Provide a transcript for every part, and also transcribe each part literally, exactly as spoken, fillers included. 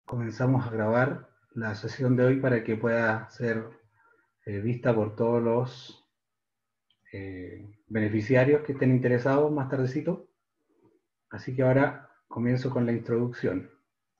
comenzamos a grabar la sesión de hoy para que pueda ser eh, vista por todos los eh, beneficiarios que estén interesados más tardecito. Así que ahora comienzo con la introducción.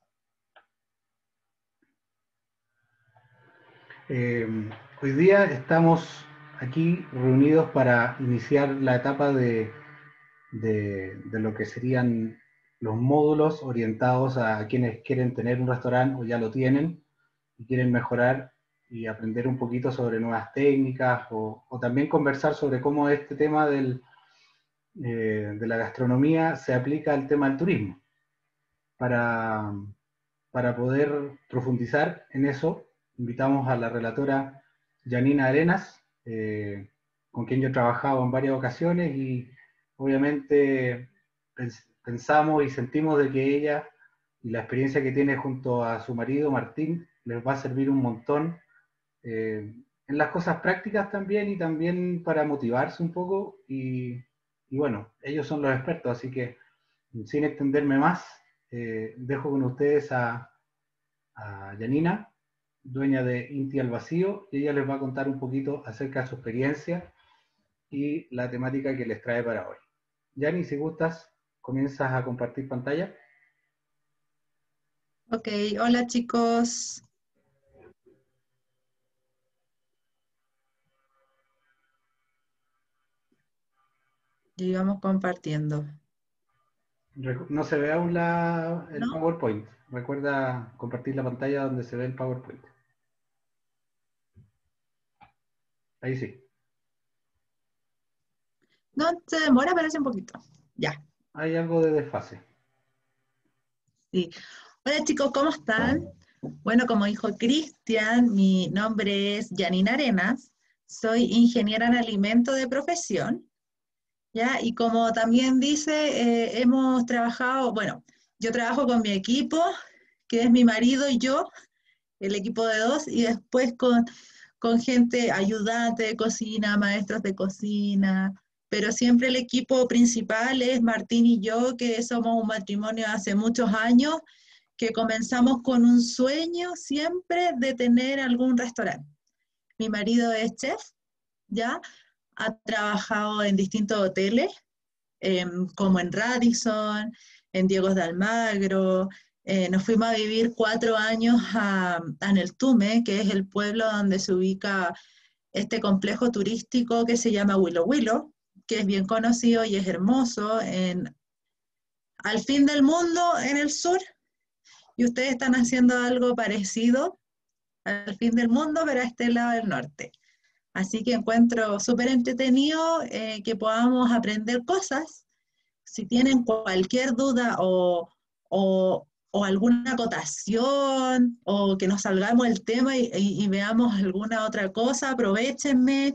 Eh, hoy día estamos aquí reunidos para iniciar la etapa de, de, de lo que serían los módulos orientados a quienes quieren tener un restaurante o ya lo tienen y quieren mejorar y aprender un poquito sobre nuevas técnicas o, o también conversar sobre cómo este tema del, eh, de la gastronomía se aplica al tema del turismo. Para, para poder profundizar en eso, invitamos a la relatora Janina Arenas, eh, con quien yo he trabajado en varias ocasiones y obviamente pens pensamos y sentimos de que ella y la experiencia que tiene junto a su marido Martín les va a servir un montón eh, en las cosas prácticas también y también para motivarse un poco y, y bueno, ellos son los expertos, así que sin extenderme más, eh, dejo con ustedes a, a Janina, dueña de Inti al Vacío, y ella les va a contar un poquito acerca de su experiencia y la temática que les trae para hoy. Yani, si gustas, comienzas a compartir pantalla. Ok, hola chicos. Y vamos compartiendo. No se ve aún la, el ¿No? PowerPoint. Recuerda compartir la pantalla donde se ve el PowerPoint. Ahí sí. No se demora, parece un poquito. Ya, Hay algo de desfase. sí. Hola chicos, ¿cómo están? Bueno, como dijo Cristian, mi nombre es Janina Arenas. Soy ingeniera en alimentos de profesión. ¿Ya? Y como también dice, eh, hemos trabajado, bueno, yo trabajo con mi equipo, que es mi marido y yo, el equipo de dos, y después con, con gente ayudante de cocina, maestros de cocina, pero siempre el equipo principal es Martín y yo, que somos un matrimonio hace muchos años, que comenzamos con un sueño siempre de tener algún restaurante. Mi marido es chef, ¿ya? Ha trabajado en distintos hoteles, eh, como en Radisson, en Diegos de Almagro. Eh, nos fuimos a vivir cuatro años a, a Neltume, que es el pueblo donde se ubica este complejo turístico que se llama Willow Willow, que es bien conocido y es hermoso, en, al fin del mundo en el sur, y ustedes están haciendo algo parecido al fin del mundo, pero a este lado del norte. Así que encuentro súper entretenido eh, que podamos aprender cosas. Si tienen cualquier duda o, o, o alguna acotación o que nos salgamos del tema y, y, y veamos alguna otra cosa, aprovechenme,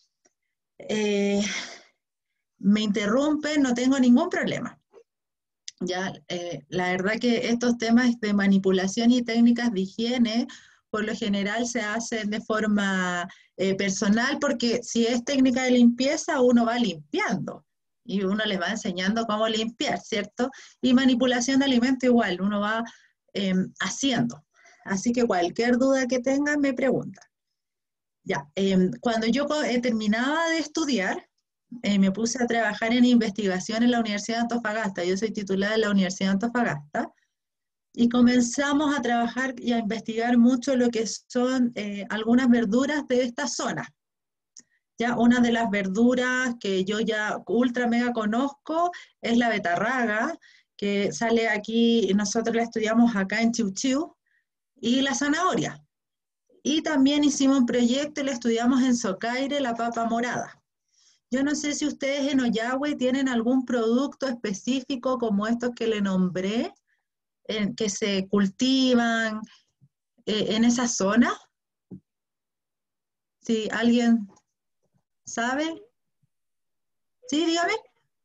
eh, me interrumpen, no tengo ningún problema. Ya, eh, la verdad que estos temas de manipulación y técnicas de higiene, por lo general se hacen de forma eh, personal, porque si es técnica de limpieza, uno va limpiando y uno les va enseñando cómo limpiar, ¿cierto? Y manipulación de alimento igual, uno va eh, haciendo. Así que cualquier duda que tengan, me preguntan. Ya, eh, cuando yo eh, terminaba de estudiar, eh, me puse a trabajar en investigación en la Universidad de Antofagasta. Yo soy titulada en la Universidad de Antofagasta. Y comenzamos a trabajar y a investigar mucho lo que son eh, algunas verduras de esta zona. Ya una de las verduras que yo ya ultra mega conozco es la betarraga, que sale aquí, nosotros la estudiamos acá en Chiu Chiu, y la zanahoria. Y también hicimos un proyecto y la estudiamos en Socaire, la papa morada. Yo no sé si ustedes en Ollagüe tienen algún producto específico como estos que le nombré, en, que se cultivan eh, en esa zona. Si alguien sabe. Sí, dígame.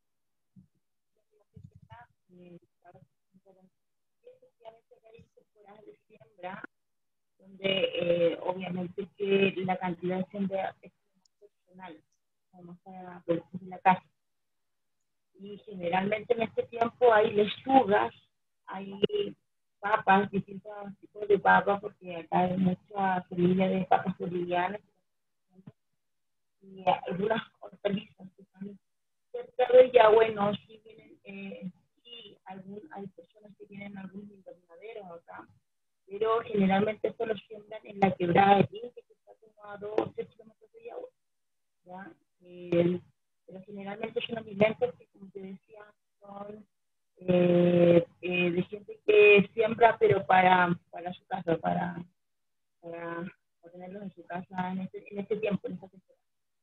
Donde eh, obviamente que la cantidad de siembra es excepcional, como para producir en la casa. Y generalmente en este tiempo hay lechugas, hay papas, distintos tipos de papas, porque acá hay mucha familia de papas bolivianas y algunas hortalizas que están cerca del Yahweh, ¿no? Sí, vienen, eh, sí algún, hay personas que tienen algunos invernaderos acá, pero generalmente esto lo siembran en la quebrada de Tinque, que está como a dos o tres kilómetros de Yahweh, ¿ya? Eh, pero generalmente son alimentos que, como te decía, son eh, eh, de gente que siembra, pero para, para su casa, para, para, para tenerlos en su casa en este, en este tiempo, en esta temporada.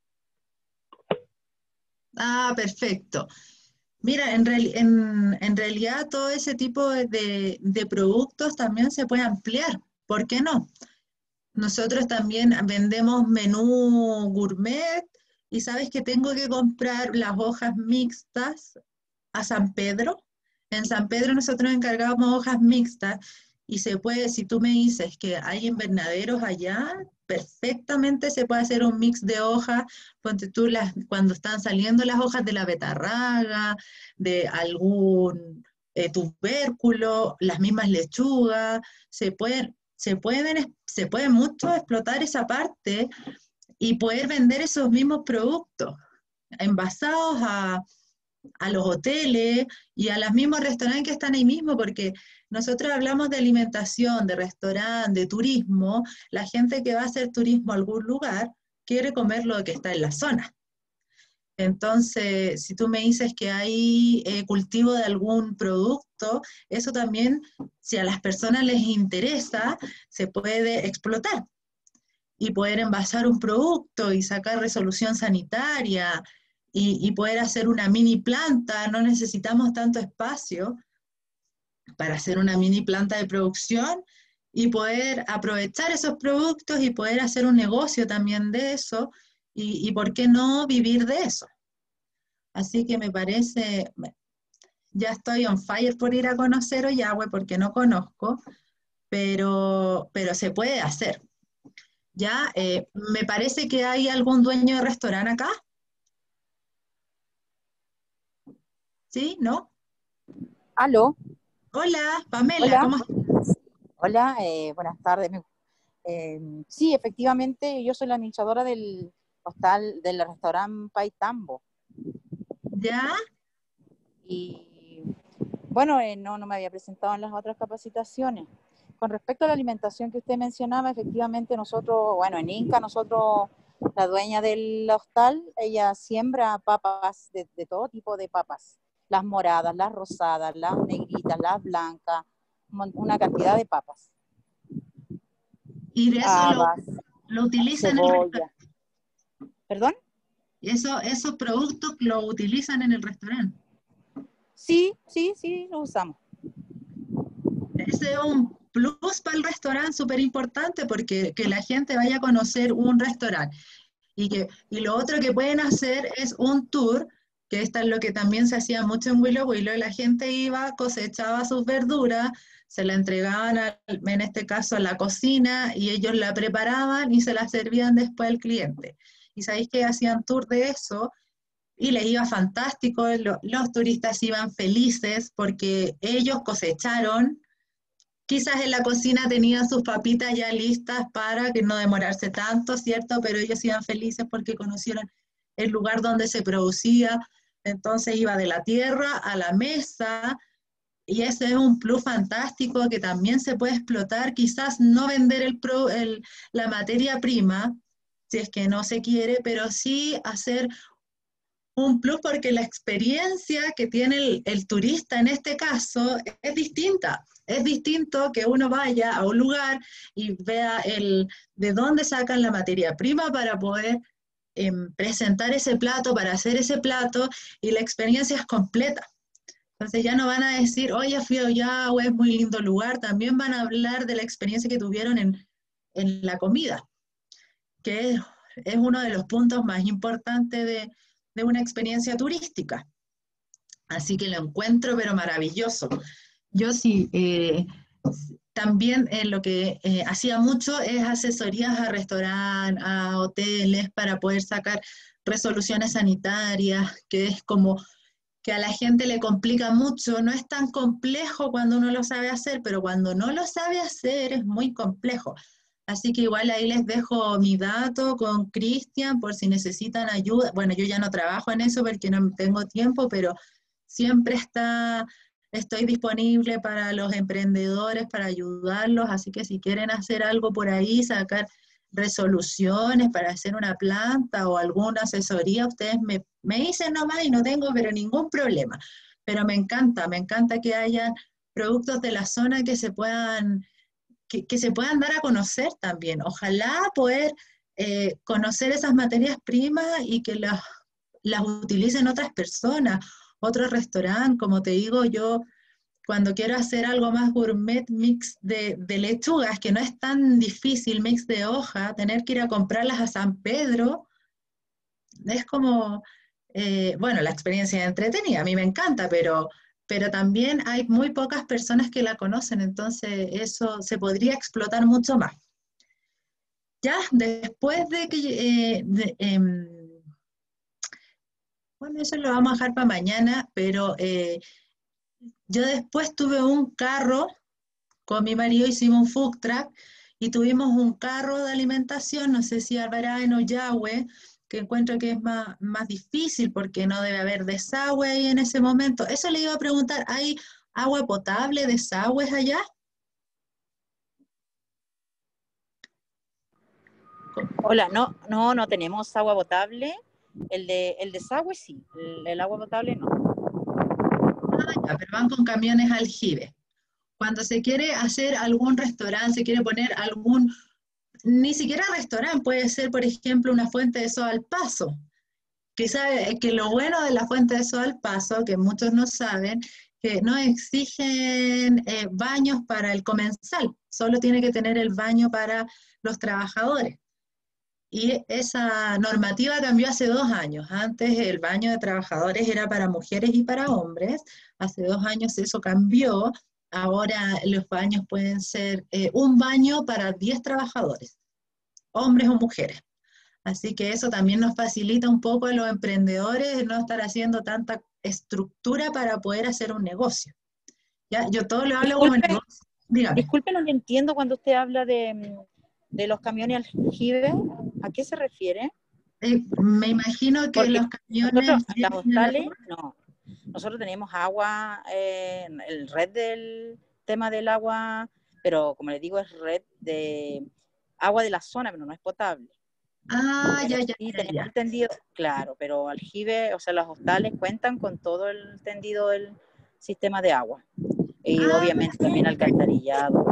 Ah, perfecto. Mira, en, real- en, en realidad todo ese tipo de, de productos también se puede ampliar. ¿Por qué no? Nosotros también vendemos menú gourmet y sabes que tengo que comprar las hojas mixtas a San Pedro. En San Pedro nosotros encargamos hojas mixtas y se puede, si tú me dices que hay invernaderos allá, perfectamente se puede hacer un mix de hojas, ponte tú las, cuando están saliendo las hojas de la betarraga, de algún eh, tubérculo, las mismas lechugas, se pueden, se pueden, se puede mucho explotar esa parte y poder vender esos mismos productos envasados a a los hoteles y a los mismos restaurantes que están ahí mismo, porque nosotros hablamos de alimentación, de restaurante, de turismo, la gente que va a hacer turismo a algún lugar quiere comer lo que está en la zona. Entonces, si tú me dices que hay eh, cultivo de algún producto, eso también, si a las personas les interesa, se puede explotar y poder envasar un producto y sacar resolución sanitaria y, y poder hacer una mini planta. No necesitamos tanto espacio para hacer una mini planta de producción y poder aprovechar esos productos y poder hacer un negocio también de eso y, y por qué no vivir de eso. Así que me parece, ya estoy on fire por ir a conocer Ollagüe porque no conozco, pero, pero se puede hacer. Ya, eh, me parece que hay algún dueño de restaurante acá. ¿Sí? ¿No? Aló, Hola, Pamela, hola, ¿cómo estás? hola, eh, buenas tardes. Me- eh, sí, efectivamente, yo soy la administradora del hostal, del restaurante Paitambo. ¿Ya? Y bueno, eh, no, no me había presentado en las otras capacitaciones. Con respecto a la alimentación que usted mencionaba, efectivamente nosotros, bueno, en Inca, nosotros, la dueña del hostal, ella siembra papas, de, de todo tipo de papas. Las moradas, las rosadas, las negritas, las blancas, un mon- una cantidad de papas. Y de eso lo, Habas, lo utilizan en el cebolla. restaurante. ¿Perdón? Eso, esos productos lo utilizan en el restaurante. Sí, sí, sí, lo usamos. Ese es un plus para el restaurante súper importante porque que la gente vaya a conocer un restaurante. Y, que, y lo otro que pueden hacer es un tour, que esto es lo que también se hacía mucho en Willow Willow, la gente iba, cosechaba sus verduras, se la entregaban, a, en este caso a la cocina, y ellos la preparaban y se la servían después al cliente. Y sabéis que hacían tour de eso, y les iba fantástico, lo, los turistas iban felices porque ellos cosecharon. Quizás en la cocina tenían sus papitas ya listas para que no demorarse tanto, ¿cierto? Pero ellos iban felices porque conocieron el lugar donde se producía, entonces iba de la tierra a la mesa, y ese es un plus fantástico que también se puede explotar, quizás no vender el pro, el, la materia prima, si es que no se quiere, pero sí hacer un plus porque la experiencia que tiene el, el turista en este caso es distinta. Es distinto que uno vaya a un lugar y vea el, de dónde sacan la materia prima para poder eh, presentar ese plato, para hacer ese plato, y la experiencia es completa. Entonces ya no van a decir, oye, fui a Ollagüe, es muy lindo lugar, también van a hablar de la experiencia que tuvieron en, en la comida, que es, es uno de los puntos más importantes de, de una experiencia turística. Así que lo encuentro, pero maravilloso. Yo sí, eh, también eh, lo que eh, hacía mucho es asesorías a restaurantes, a hoteles, para poder sacar resoluciones sanitarias, que es como que a la gente le complica mucho, no es tan complejo cuando uno lo sabe hacer, pero cuando no lo sabe hacer es muy complejo. Así que igual ahí les dejo mi dato con Cristian por si necesitan ayuda. Bueno, yo ya no trabajo en eso porque no tengo tiempo, pero siempre está, estoy disponible para los emprendedores, para ayudarlos, así que si quieren hacer algo por ahí, sacar resoluciones para hacer una planta o alguna asesoría, ustedes me, me dicen nomás y no tengo pero ningún problema. Pero me encanta, me encanta que haya productos de la zona que se puedan, que, que se puedan dar a conocer también. Ojalá poder eh, conocer esas materias primas y que las, las utilicen otras personas, otros restaurantes, como te digo yo, cuando quiero hacer algo más gourmet, mix de, de lechugas, que no es tan difícil, mix de hoja, tener que ir a comprarlas a San Pedro, es como, eh, bueno, la experiencia es entretenida, a mí me encanta, pero, pero también hay muy pocas personas que la conocen, entonces eso se podría explotar mucho más. Ya, después de que... Eh, de, eh, bueno, eso lo vamos a dejar para mañana, pero... Eh, yo después tuve un carro, con mi marido hicimos un food truck y tuvimos un carro de alimentación, no sé si habrá en Ollagüe, que encuentro que es más, más difícil porque no debe haber desagüe ahí en ese momento. Eso le iba a preguntar, ¿hay agua potable, desagües allá? Hola, no, no, no tenemos agua potable. El, de, el desagüe sí, el, el agua potable no. Ah, ya, pero van con camiones aljibe. Cuando se quiere hacer algún restaurante, se quiere poner algún, ni siquiera restaurante, puede ser, por ejemplo, una fuente de soda al paso. Que, sabe, que lo bueno de la fuente de soda al paso, que muchos no saben, que no exigen eh, baños para el comensal, solo tiene que tener el baño para los trabajadores. Y esa normativa cambió hace dos años. Antes el baño de trabajadores era para mujeres y para hombres. Hace dos años eso cambió. Ahora los baños pueden ser eh, un baño para diez trabajadores, hombres o mujeres. Así que eso también nos facilita un poco a los emprendedores no estar haciendo tanta estructura para poder hacer un negocio. ¿Ya? Yo todo lo hablo como negocio. Dígame. Disculpe, no le entiendo cuando usted habla de, de los camiones aljibe. ¿A qué se refiere? Eh, me imagino que Porque los camiones... Nosotros, las hostales, no. Nosotros tenemos agua, eh, el red del tema del agua, pero como les digo, es red de agua de la zona, pero no es potable. Ah, pero ya, ya, sí ya, tenemos ya. el tendido, claro, pero aljibe, o sea, los hostales cuentan con todo el tendido del sistema de agua. Y Ah, obviamente también alcantarillado.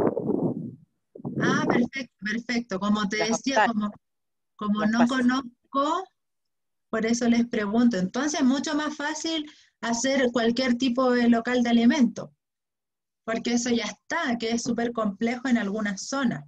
Ah, perfecto, perfecto. Como te Las decía, hostales, como, como las no casas. conozco, por eso les pregunto. Entonces es mucho más fácil hacer cualquier tipo de local de alimento, porque eso ya está, que es súper complejo en algunas zonas.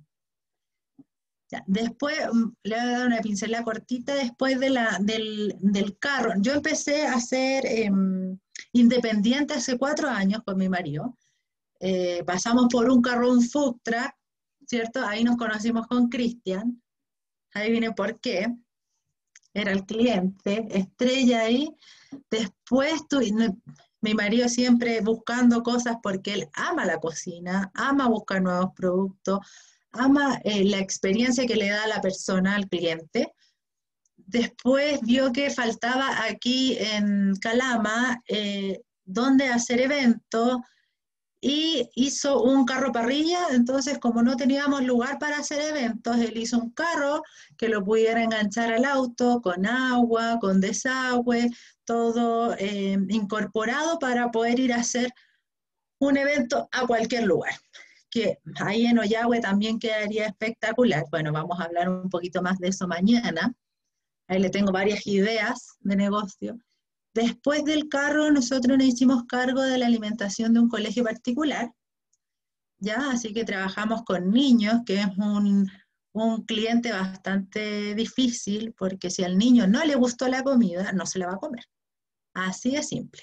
Ya, después, mm, le voy a dar una pincelada cortita, después de la, del, del carro. Yo empecé a ser eh, independiente hace cuatro años con mi marido. Eh, pasamos por un carro, un food truck, ¿cierto? Ahí nos conocimos con Cristian. Ahí viene por qué. Era el cliente, estrella ahí. Después tu, mi marido siempre buscando cosas porque él ama la cocina, ama buscar nuevos productos, ama eh, la experiencia que le da a la persona, al cliente. Después vio que faltaba aquí en Calama eh, donde hacer eventos y hizo un carro parrilla, entonces como no teníamos lugar para hacer eventos, él hizo un carro que lo pudiera enganchar al auto con agua, con desagüe, todo eh, incorporado para poder ir a hacer un evento a cualquier lugar, que ahí en Ollagüe también quedaría espectacular. Bueno, vamos a hablar un poquito más de eso mañana, ahí le tengo varias ideas de negocio. Después del carro, nosotros nos hicimos cargo de la alimentación de un colegio particular, ¿ya? Así que trabajamos con niños, que es un, un cliente bastante difícil, porque si al niño no le gustó la comida, no se la va a comer. Así de simple.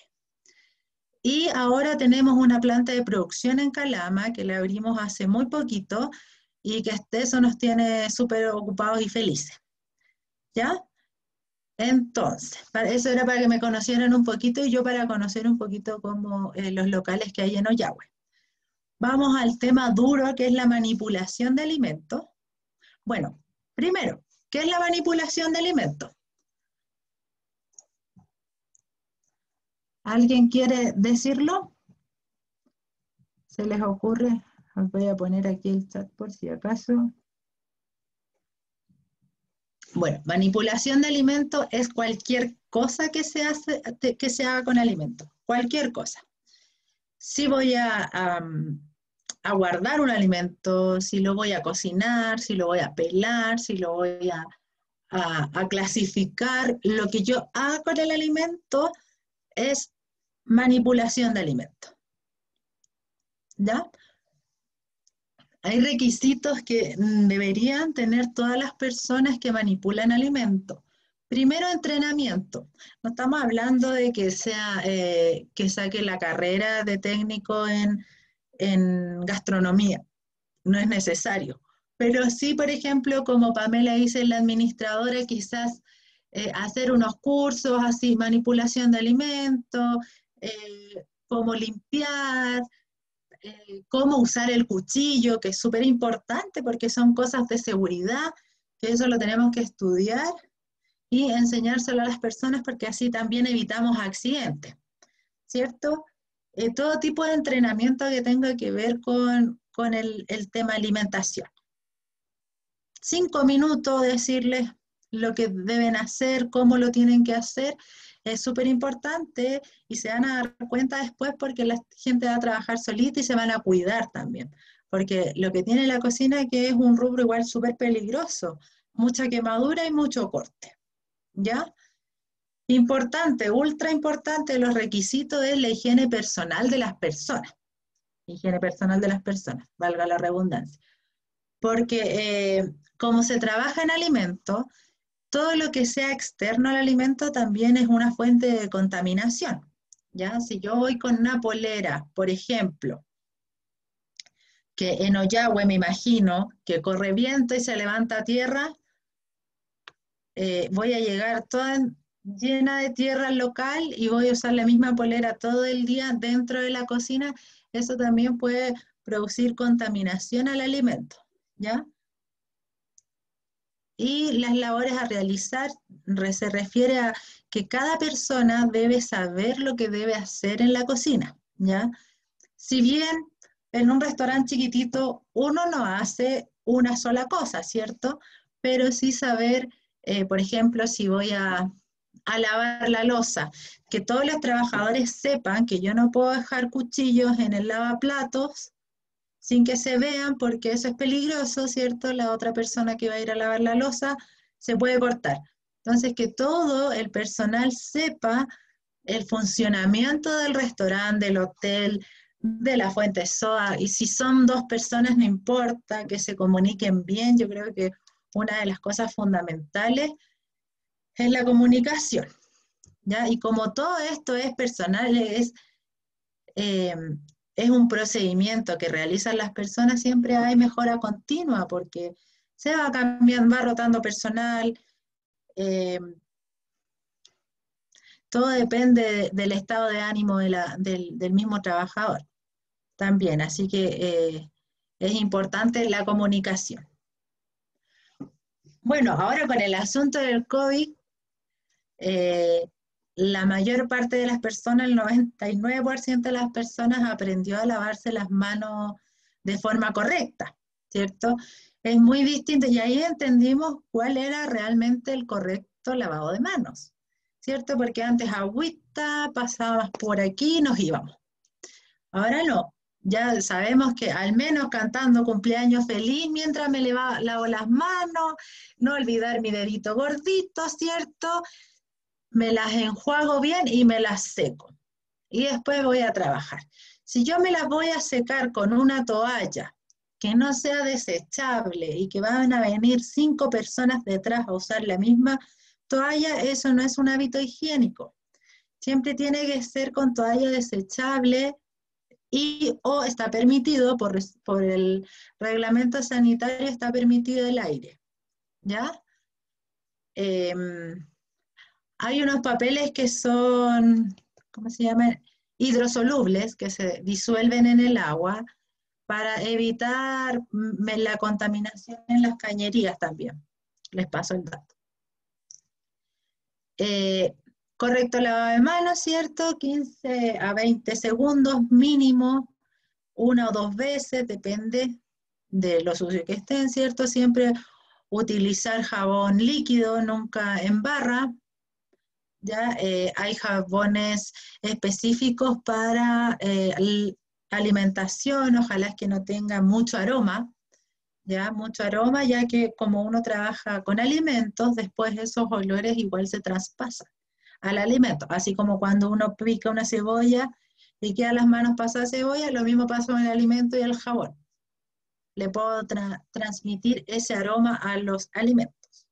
Y ahora tenemos una planta de producción en Calama, que la abrimos hace muy poquito, y que eso nos tiene súper ocupados y felices, ¿ya? Entonces, para, eso era para que me conocieran un poquito y yo para conocer un poquito como eh, los locales que hay en Ollagüe. Vamos al tema duro, que es la manipulación de alimentos. Bueno, primero, ¿qué es la manipulación de alimentos? ¿Alguien quiere decirlo? ¿Se les ocurre? Os voy a poner aquí el chat por si acaso. Bueno, manipulación de alimentos es cualquier cosa que se, hace, que se haga con alimentos. Cualquier cosa. Si voy a, a, a guardar un alimento, si lo voy a cocinar, si lo voy a pelar, si lo voy a, a, a clasificar, lo que yo haga con el alimento es manipulación de alimento. ¿Ya? Hay requisitos que deberían tener todas las personas que manipulan alimentos. Primero, entrenamiento. No estamos hablando de que, sea, eh, que saque la carrera de técnico en, en gastronomía. No es necesario. Pero sí, por ejemplo, como Pamela dice, la administradora, quizás eh, hacer unos cursos así, manipulación de alimentos, eh, cómo limpiar, eh, cómo usar el cuchillo, que es súper importante porque son cosas de seguridad, que eso lo tenemos que estudiar y enseñárselo a las personas porque así también evitamos accidentes, ¿cierto? Eh, todo tipo de entrenamiento que tenga que ver con, con el, el tema alimentación. Cinco minutos decirles lo que deben hacer, cómo lo tienen que hacer, es súper importante y se van a dar cuenta después porque la gente va a trabajar solita y se van a cuidar también. Porque lo que tiene la cocina es que es un rubro igual súper peligroso, mucha quemadura y mucho corte. ¿Ya? Importante, ultra importante, los requisitos de la higiene personal de las personas. Higiene personal de las personas, valga la redundancia. Porque eh, como se trabaja en alimentos, todo lo que sea externo al alimento también es una fuente de contaminación. ¿Ya? Si yo voy con una polera, por ejemplo, que en Ollagüe me imagino que corre viento y se levanta tierra, eh, voy a llegar toda llena de tierra al local y voy a usar la misma polera todo el día dentro de la cocina, eso también puede producir contaminación al alimento, ¿ya? Y las labores a realizar se refiere a que cada persona debe saber lo que debe hacer en la cocina, ¿ya? Si bien en un restaurante chiquitito uno no hace una sola cosa, ¿cierto? Pero sí saber, eh, por ejemplo, si voy a, a lavar la loza, que todos los trabajadores sepan que yo no puedo dejar cuchillos en el lavaplatos sin que se vean, porque eso es peligroso, ¿cierto? La otra persona que va a ir a lavar la loza se puede cortar. Entonces, que todo el personal sepa el funcionamiento del restaurante, del hotel, de la fuente soda, y si son dos personas no importa, que se comuniquen bien. Yo creo que una de las cosas fundamentales es la comunicación, ¿ya? Y como todo esto es personal, es... Eh, es un procedimiento que realizan las personas, siempre hay mejora continua porque se va cambiando, va rotando personal, eh, todo depende de, del estado de ánimo de la, del, del mismo trabajador también, así que eh, es importante la comunicación. Bueno, ahora con el asunto del COVID, eh, la mayor parte de las personas, el noventa y nueve por ciento de las personas aprendió a lavarse las manos de forma correcta, ¿cierto? Es muy distinto y ahí entendimos cuál era realmente el correcto lavado de manos, ¿cierto? Porque antes agüita, pasábamos por aquí y nos íbamos. Ahora no, ya sabemos que al menos cantando cumpleaños feliz mientras me lavo, lavo las manos, no olvidar mi dedito gordito, ¿cierto? Me las enjuago bien y me las seco. Y después voy a trabajar. Si yo me las voy a secar con una toalla que no sea desechable y que van a venir cinco personas detrás a usar la misma toalla, eso no es un hábito higiénico. Siempre tiene que ser con toalla desechable y o está permitido, por, por el reglamento sanitario, está permitido el aire. ¿Ya? Eh, hay unos papeles que son, ¿cómo se llaman? Hidrosolubles, que se disuelven en el agua para evitar mm, la contaminación en las cañerías también. Les paso el dato. Eh, correcto lavado de manos, ¿cierto? quince a veinte segundos mínimo, una o dos veces, depende de lo sucio que estén, ¿cierto? Siempre utilizar jabón líquido, nunca en barra. Ya eh, hay jabones específicos para eh, alimentación, ojalá que no tenga mucho aroma, ya mucho aroma, ya que como uno trabaja con alimentos, después esos olores igual se traspasan al alimento, así como cuando uno pica una cebolla y queda las manos pasadas cebolla, lo mismo pasa con el alimento y el jabón. Le puedo tra transmitir ese aroma a los alimentos.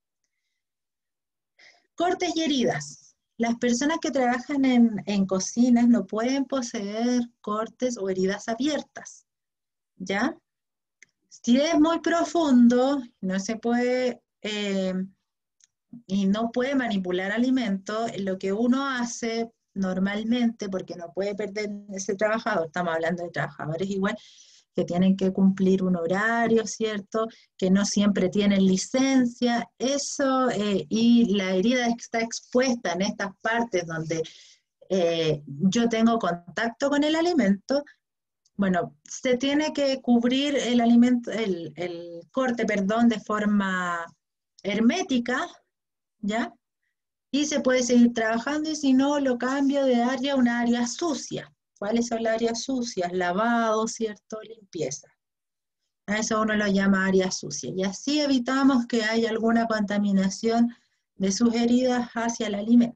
Cortes y heridas. Las personas que trabajan en, en cocinas no pueden poseer cortes o heridas abiertas, ¿ya? Si es muy profundo, no se puede, eh, y no puede manipular alimentos, lo que uno hace normalmente, porque no puede perder ese trabajador, estamos hablando de trabajadores igual, que tienen que cumplir un horario, ¿cierto? Que no siempre tienen licencia, eso, eh, y la herida está expuesta en estas partes donde eh, yo tengo contacto con el alimento. Bueno, se tiene que cubrir el alimento, el, el corte, perdón, de forma hermética, ¿ya? Y se puede seguir trabajando, y si no, lo cambio de área a una área sucia. ¿Cuáles son las áreas sucias? Lavado, ¿cierto? Limpieza. A eso uno lo llama área sucia. Y así evitamos que haya alguna contaminación de sus heridas hacia el alimento.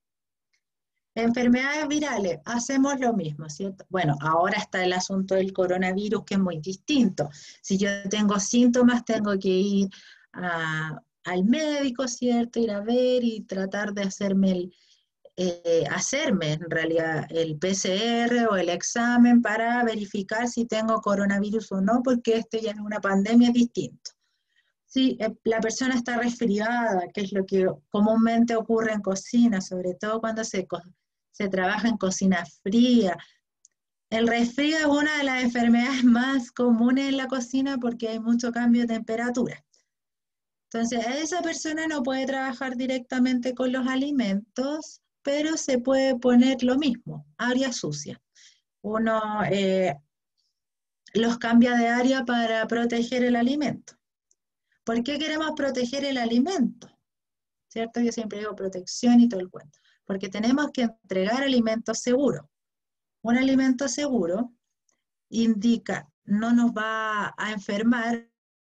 Enfermedades virales, hacemos lo mismo, ¿cierto? Bueno, ahora está el asunto del coronavirus, que es muy distinto. Si yo tengo síntomas, tengo que ir a, al médico, ¿cierto? Ir a ver y tratar de hacerme, el, eh, hacerme en realidad el P C R o el examen para verificar si tengo coronavirus o no, porque esto ya es una pandemia, es distinto. Si la persona está resfriada, que es lo que comúnmente ocurre en cocina, sobre todo cuando se, se trabaja en cocina fría. El resfrío es una de las enfermedades más comunes en la cocina porque hay mucho cambio de temperatura. Entonces, esa persona no puede trabajar directamente con los alimentos, pero se puede poner lo mismo, área sucia. Uno eh, los cambia de área para proteger el alimento. ¿Por qué queremos proteger el alimento? ¿Cierto? Yo siempre digo protección y todo el cuento. Porque tenemos que entregar alimentos seguros. Un alimento seguro indica, no nos va a enfermar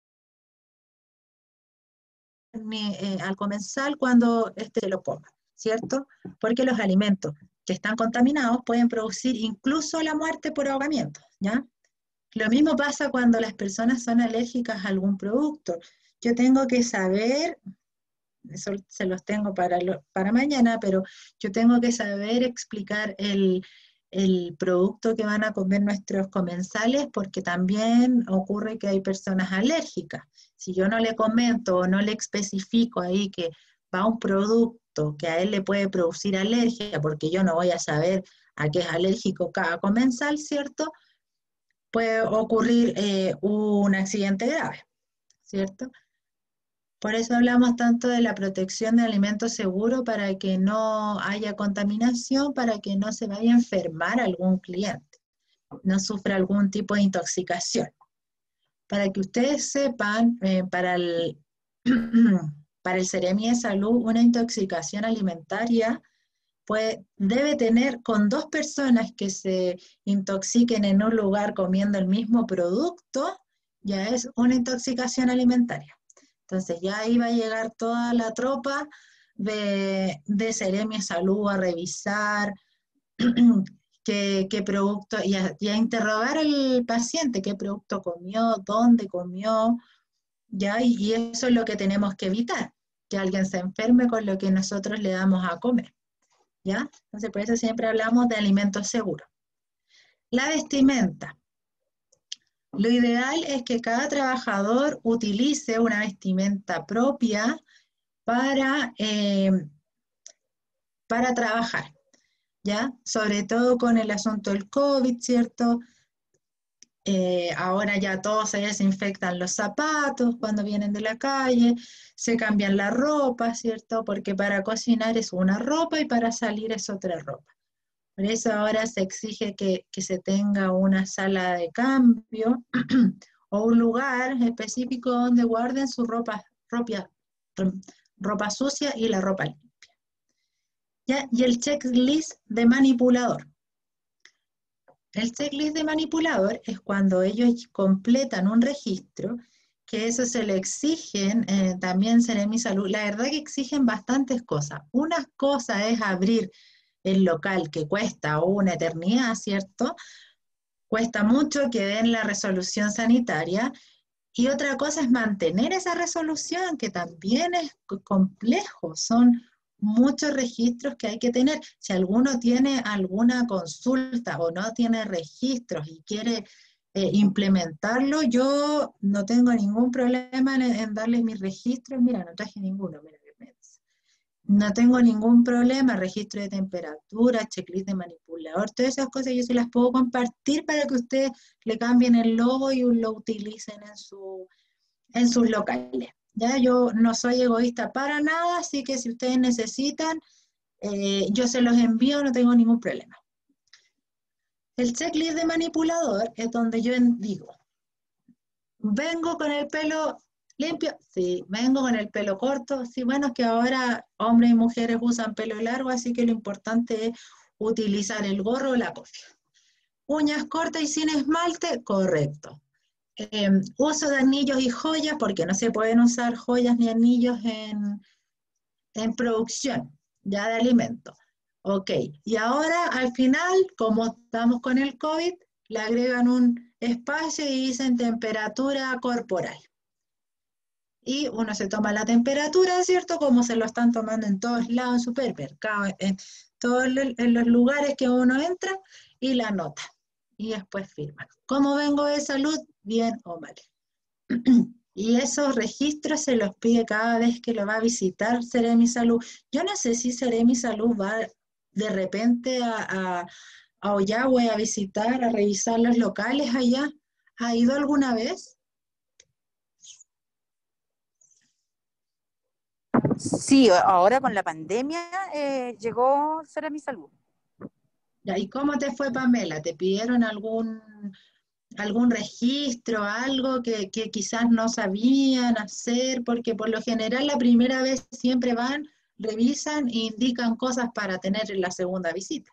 ni, eh, al comensal cuando éste lo coma, ¿cierto? Porque los alimentos que están contaminados pueden producir incluso la muerte por ahogamiento, ¿ya? Lo mismo pasa cuando las personas son alérgicas a algún producto. Yo tengo que saber, eso se los tengo para, lo, para mañana, pero yo tengo que saber explicar el, el producto que van a comer nuestros comensales, porque también ocurre que hay personas alérgicas. Si yo no le comento o no le especifico ahí que va un producto que a él le puede producir alergia, porque yo no voy a saber a qué es alérgico cada comensal, ¿cierto? Puede ocurrir eh, un accidente grave, ¿cierto? Por eso hablamos tanto de la protección de alimentos seguros, para que no haya contaminación, para que no se vaya a enfermar algún cliente, no sufra algún tipo de intoxicación. Para que ustedes sepan, eh, para el, para el Seremi de Salud, una intoxicación alimentaria pues, debe tener con dos personas que se intoxiquen en un lugar comiendo el mismo producto, ya es una intoxicación alimentaria. Entonces ya ahí va a llegar toda la tropa de, de Seremi de Salud a revisar qué, qué producto, y a, y a interrogar al paciente qué producto comió, dónde comió, ya, y, y eso es lo que tenemos que evitar, que alguien se enferme con lo que nosotros le damos a comer. ¿Ya? Entonces, por eso siempre hablamos de alimentos seguros. La vestimenta. Lo ideal es que cada trabajador utilice una vestimenta propia para, eh, para trabajar, ¿ya? Sobre todo con el asunto del COVID, ¿cierto? Eh, ahora ya todos se desinfectan los zapatos cuando vienen de la calle, se cambian la ropa, ¿cierto? Porque para cocinar es una ropa y para salir es otra ropa. Por eso ahora se exige que, que se tenga una sala de cambio o un lugar específico donde guarden su ropa, ropa, ropa sucia y la ropa limpia. ¿Ya? Y el checklist de manipulador. El checklist de manipulador es cuando ellos completan un registro, que eso se le exigen eh, también Seremi Salud. La verdad que exigen bastantes cosas. Una cosa es abrir el local, que cuesta una eternidad, ¿cierto? Cuesta mucho que den la resolución sanitaria. Y otra cosa es mantener esa resolución, que también es complejo. Son muchos registros que hay que tener. Si alguno tiene alguna consulta o no tiene registros y quiere eh, implementarlo, yo no tengo ningún problema en, en darles mis registros. Mira, no traje ninguno, mira qué mensa. No tengo ningún problema, registro de temperatura, checklist de manipulador, todas esas cosas yo se las puedo compartir para que ustedes le cambien el logo y lo utilicen en, su, en sus locales. Ya, yo no soy egoísta para nada, así que si ustedes necesitan, eh, yo se los envío, no tengo ningún problema. El checklist de manipulador es donde yo digo, vengo con el pelo limpio, sí, vengo con el pelo corto, sí, bueno, es que ahora hombres y mujeres usan pelo largo, así que lo importante es utilizar el gorro o la cofia. Uñas cortas y sin esmalte, correcto. Eh, uso de anillos y joyas, porque no se pueden usar joyas ni anillos en, en producción ya de alimentos. Ok, y ahora al final, como estamos con el COVID, le agregan un espacio y dicen temperatura corporal. Y uno se toma la temperatura, ¿cierto? Como se lo están tomando en todos lados, en supermercados, en todos en los lugares que uno entra, y la nota. Y después firman. ¿Cómo vengo de salud? Bien o mal. Y esos registros se los pide cada vez que lo va a visitar Seremi Salud. Yo no sé si Seremi Salud va de repente a, a, a Ollagüe a visitar, a revisar los locales allá. ¿Ha ido alguna vez? Sí, ahora con la pandemia eh, llegó Seremi Salud. ¿Y cómo te fue, Pamela? ¿Te pidieron algún, algún registro, algo que, que quizás no sabían hacer? Porque por lo general la primera vez siempre van, revisan e indican cosas para tener la segunda visita.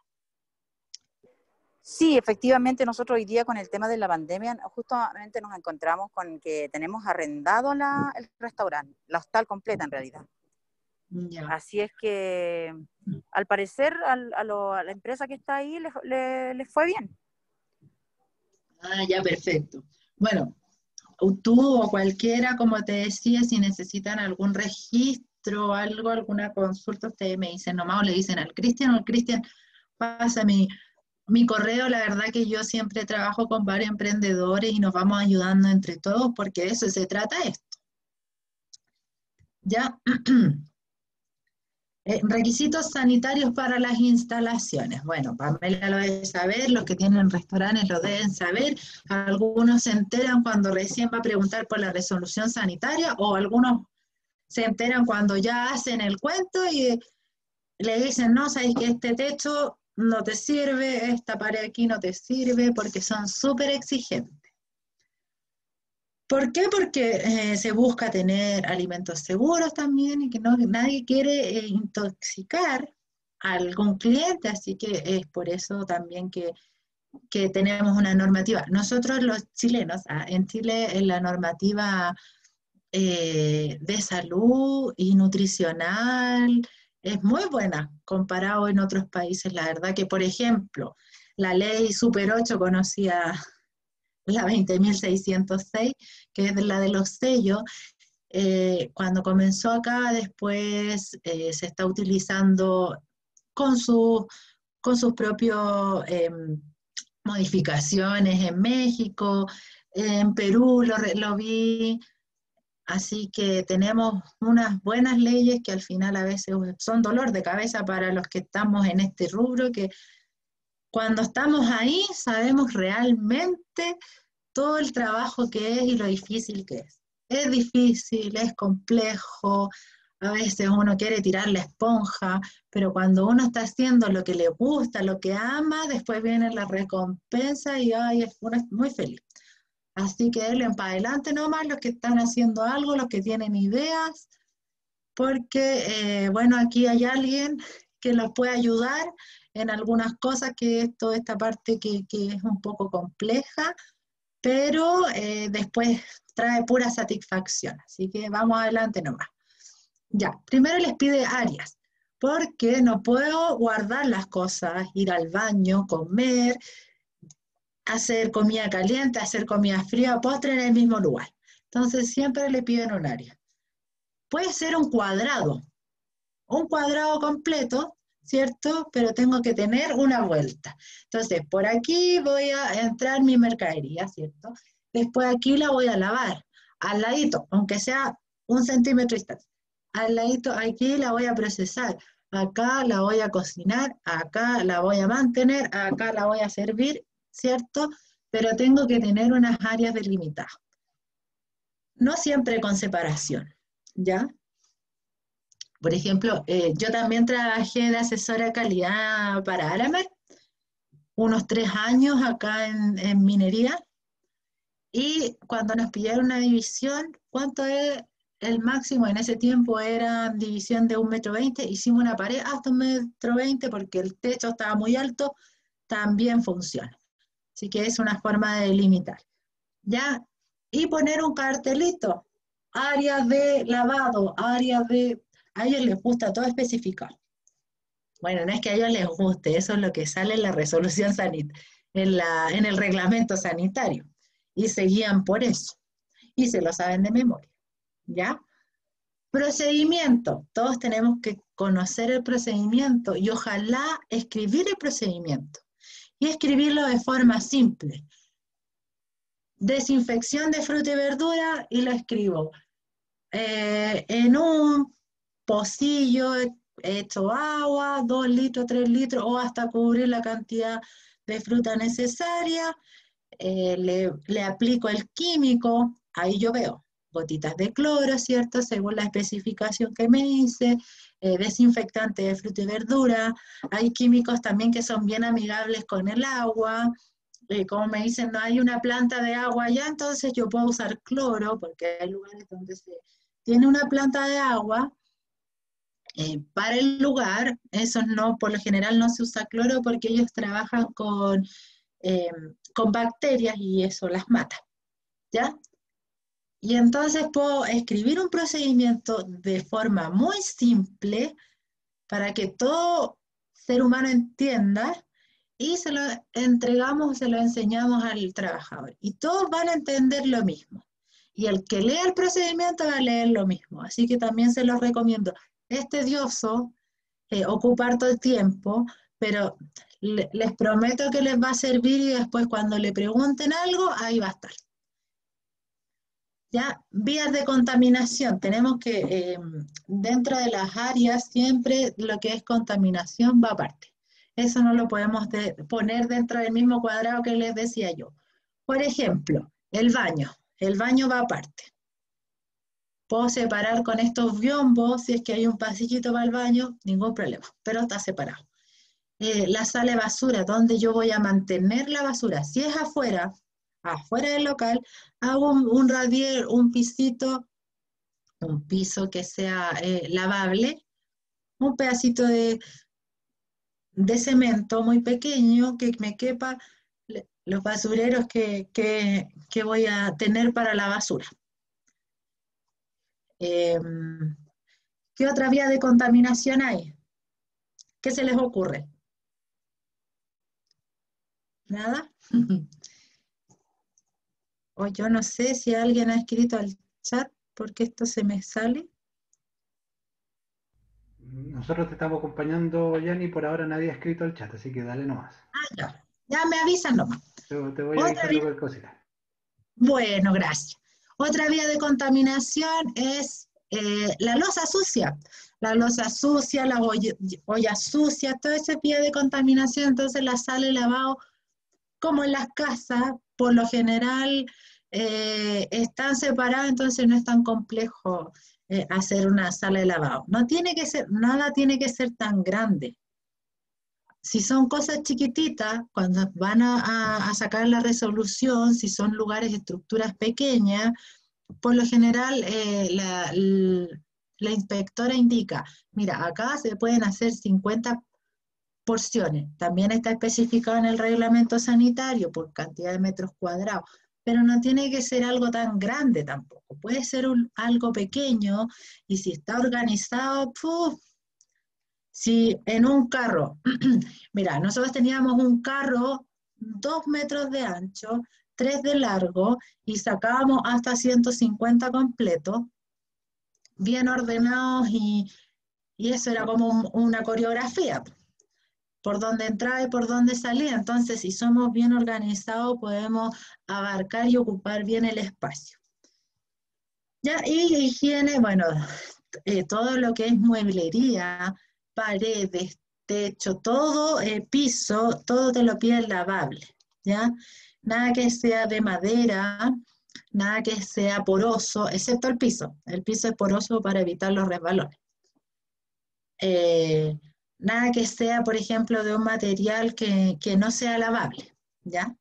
Sí, efectivamente, nosotros hoy día con el tema de la pandemia, justamente nos encontramos con que tenemos arrendado la, el restaurante, la hostal completa en realidad. Ya. Así es que, al parecer, al, a, lo, a la empresa que está ahí les le, le fue bien. Ah, ya, perfecto. Bueno, tú o cualquiera, como te decía, si necesitan algún registro, algo, alguna consulta, ustedes me dicen nomás, o le dicen al Cristian, o el Cristian pasa mi, mi correo. La verdad que yo siempre trabajo con varios emprendedores y nos vamos ayudando entre todos, porque de eso se trata esto. Ya. Eh, requisitos sanitarios para las instalaciones. Bueno, Pamela lo debe saber, los que tienen restaurantes lo deben saber, algunos se enteran cuando recién va a preguntar por la resolución sanitaria, o algunos se enteran cuando ya hacen el cuento y le dicen, no, sabes que este techo no te sirve, esta pared aquí no te sirve, porque son súper exigentes. ¿Por qué? Porque eh, se busca tener alimentos seguros también y que no, nadie quiere eh, intoxicar a algún cliente, así que es por eso también que, que tenemos una normativa. Nosotros los chilenos, ah, en Chile la normativa eh, de salud y nutricional es muy buena comparado en otros países. La verdad que, por ejemplo, la ley Super ocho, conocida la veinte mil seiscientos seis, que es la de los sellos, eh, cuando comenzó acá, después eh, se está utilizando con, su, con sus propias eh, modificaciones en México, en Perú lo, lo vi, Así que tenemos unas buenas leyes que al final a veces son dolor de cabeza para los que estamos en este rubro, que cuando estamos ahí sabemos realmente todo el trabajo que es y lo difícil que es. Es difícil, es complejo, a veces uno quiere tirar la esponja, pero cuando uno está haciendo lo que le gusta, lo que ama, después viene la recompensa y ay, uno es muy feliz. Así que denle para adelante nomás los que están haciendo algo, los que tienen ideas, porque, eh, bueno, aquí hay alguien que los puede ayudar en algunas cosas, que es toda esta parte que, que es un poco compleja, pero eh, después trae pura satisfacción. Así que vamos adelante nomás. Ya, primero les pide áreas, porque no puedo guardar las cosas, ir al baño, comer, hacer comida caliente, hacer comida fría, postre en el mismo lugar. Entonces siempre le piden un área. Puede ser un cuadrado, un cuadrado completo, ¿cierto? Pero tengo que tener una vuelta. Entonces, por aquí voy a entrar mi mercadería, ¿cierto? Después aquí la voy a lavar, al ladito, aunque sea un centímetro distante. Al ladito aquí la voy a procesar, acá la voy a cocinar, acá la voy a mantener, acá la voy a servir, ¿cierto? Pero tengo que tener unas áreas delimitadas. No siempre con separación, ¿ya? Por ejemplo, eh, yo también trabajé de asesora de calidad para Aramer, unos tres años acá en, en minería, y cuando nos pidieron una división, ¿cuánto es el máximo? En ese tiempo era división de un metro veinte, hicimos una pared hasta un metro veinte porque el techo estaba muy alto, también funciona. Así que es una forma de delimitar. ¿Ya? Y poner un cartelito, áreas de lavado, áreas de... A ellos les gusta todo especificado. Bueno, no es que a ellos les guste, eso es lo que sale en la resolución sanitaria, en, la, en el reglamento sanitario. Y se guían por eso. Y se lo saben de memoria. ¿Ya? Procedimiento. Todos tenemos que conocer el procedimiento y ojalá escribir el procedimiento. Y escribirlo de forma simple. Desinfección de fruta y verdura, y lo escribo eh, en un pocillo hecho agua, dos litros, tres litros, o hasta cubrir la cantidad de fruta necesaria. Eh, le, le aplico el químico, ahí yo veo gotitas de cloro, ¿cierto? Según la especificación que me hice, eh, desinfectante de fruta y verdura. Hay químicos también que son bien amigables con el agua. Eh, como me dicen, no hay una planta de agua allá, entonces yo puedo usar cloro, porque hay lugares donde se tiene una planta de agua. Eh, para el lugar, eso no, por lo general no se usa cloro porque ellos trabajan con, eh, con bacterias y eso las mata, ¿ya? Y entonces puedo escribir un procedimiento de forma muy simple para que todo ser humano entienda, y se lo entregamos, se lo enseñamos al trabajador. Y todos van a entender lo mismo. Y el que lea el procedimiento va a leer lo mismo. Así que también se los recomiendo. Es tedioso, eh, ocupar todo el tiempo, pero le, les prometo que les va a servir, y después cuando le pregunten algo, ahí va a estar. Ya, vías de contaminación. Tenemos que, eh, dentro de las áreas, siempre lo que es contaminación va aparte. Eso no lo podemos de, poner dentro del mismo cuadrado que les decía yo. Por ejemplo, el baño. El baño va aparte. Puedo separar con estos biombos, si es que hay un pasillito para el baño, ningún problema, pero está separado. Eh, la sala de basura, donde yo voy a mantener la basura. Si es afuera, afuera del local, hago un, un radier, un pisito, un piso que sea eh, lavable, un pedacito de, de cemento muy pequeño que me quepa los basureros que, que, que voy a tener para la basura. Eh, ¿Qué otra vía de contaminación hay? ¿Qué se les ocurre? ¿Nada? O yo no sé si alguien ha escrito al chat porque esto se me sale. Nosotros te estamos acompañando, Yanni, por ahora nadie ha escrito al chat, así que dale nomás. Ah, ya. Ya me avisan nomás. Te, te voy Otra avisando vía. cualquier cosita. Bueno, gracias. Otra vía de contaminación es eh, la loza sucia. La loza sucia, la olla, olla sucia, toda esa vía de contaminación. Entonces la sala de lavado, como en las casas, por lo general eh, están separadas, entonces no es tan complejo eh, hacer una sala de lavado. No tiene que ser, nada tiene que ser tan grande. Si son cosas chiquititas, cuando van a, a, a sacar la resolución, si son lugares, estructuras pequeñas, por lo general eh, la, la, la inspectora indica, mira, acá se pueden hacer cincuenta porciones. También está especificado en el reglamento sanitario por cantidad de metros cuadrados, pero no tiene que ser algo tan grande tampoco. Puede ser un, algo pequeño, y si está organizado, ¡puf! Si en un carro, mira, nosotros teníamos un carro dos metros de ancho, tres de largo, y sacábamos hasta ciento cincuenta completos, bien ordenados, y, y eso era como un, una coreografía, por dónde entraba y por dónde salía. Entonces, si somos bien organizados, podemos abarcar y ocupar bien el espacio. Ya, y higiene, bueno, eh, todo lo que es mueblería, paredes, techo, todo, eh, piso, todo te lo piden lavable, ¿ya? Nada que sea de madera, nada que sea poroso, excepto el piso. El piso es poroso para evitar los resbalones. Eh, nada que sea, por ejemplo, de un material que, que no sea lavable, ¿ya?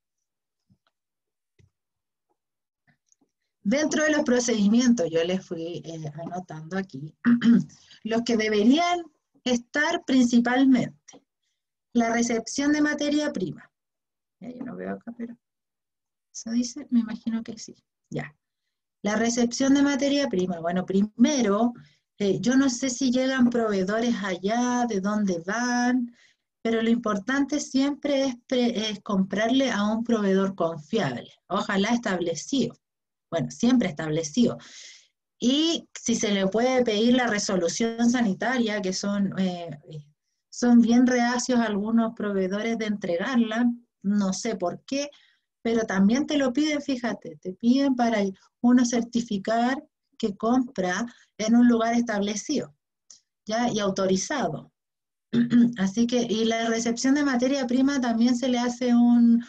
Dentro de los procedimientos, yo les fui eh, anotando aquí, los que deberían estar principalmente: la recepción de materia prima. Ya, yo no veo acá, pero eso dice, me imagino que sí. Ya. La recepción de materia prima. Bueno, primero, eh, yo no sé si llegan proveedores allá, de dónde van, pero lo importante siempre es, pre, es comprarle a un proveedor confiable, ojalá establecido. Bueno, siempre establecido. Y si se le puede pedir la resolución sanitaria, que son, eh, son bien reacios algunos proveedores de entregarla, no sé por qué, pero también te lo piden, fíjate, te piden para uno certificar que compra en un lugar establecido, ¿ya? Y autorizado. Así que, y la recepción de materia prima también se le hace un,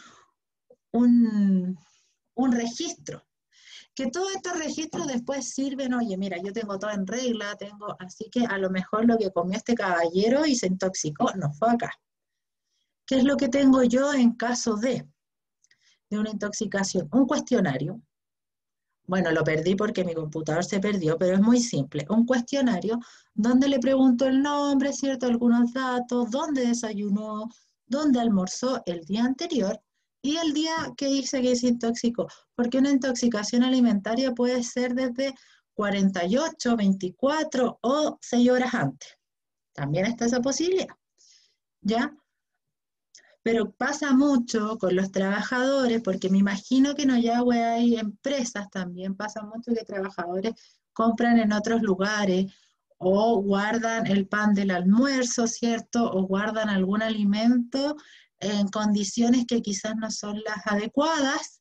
un, un registro. Que todos estos registros después sirven, oye, mira, yo tengo todo en regla, tengo, así que a lo mejor lo que comió este caballero y se intoxicó, no fue acá. ¿Qué es lo que tengo yo en caso de, de una intoxicación? Un cuestionario. Bueno, lo perdí porque mi computador se perdió, pero es muy simple. Un cuestionario donde le pregunto el nombre, ¿cierto? Algunos datos, dónde desayunó, dónde almorzó el día anterior, y el día que dice que se intoxicó, porque una intoxicación alimentaria puede ser desde cuarenta y ocho, veinticuatro o seis horas antes. También está esa posibilidad, ¿ya? Pero pasa mucho con los trabajadores, porque me imagino que en Ollagüe hay empresas también, pasa mucho que trabajadores compran en otros lugares, o guardan el pan del almuerzo, ¿cierto? O guardan algún alimento en condiciones que quizás no son las adecuadas,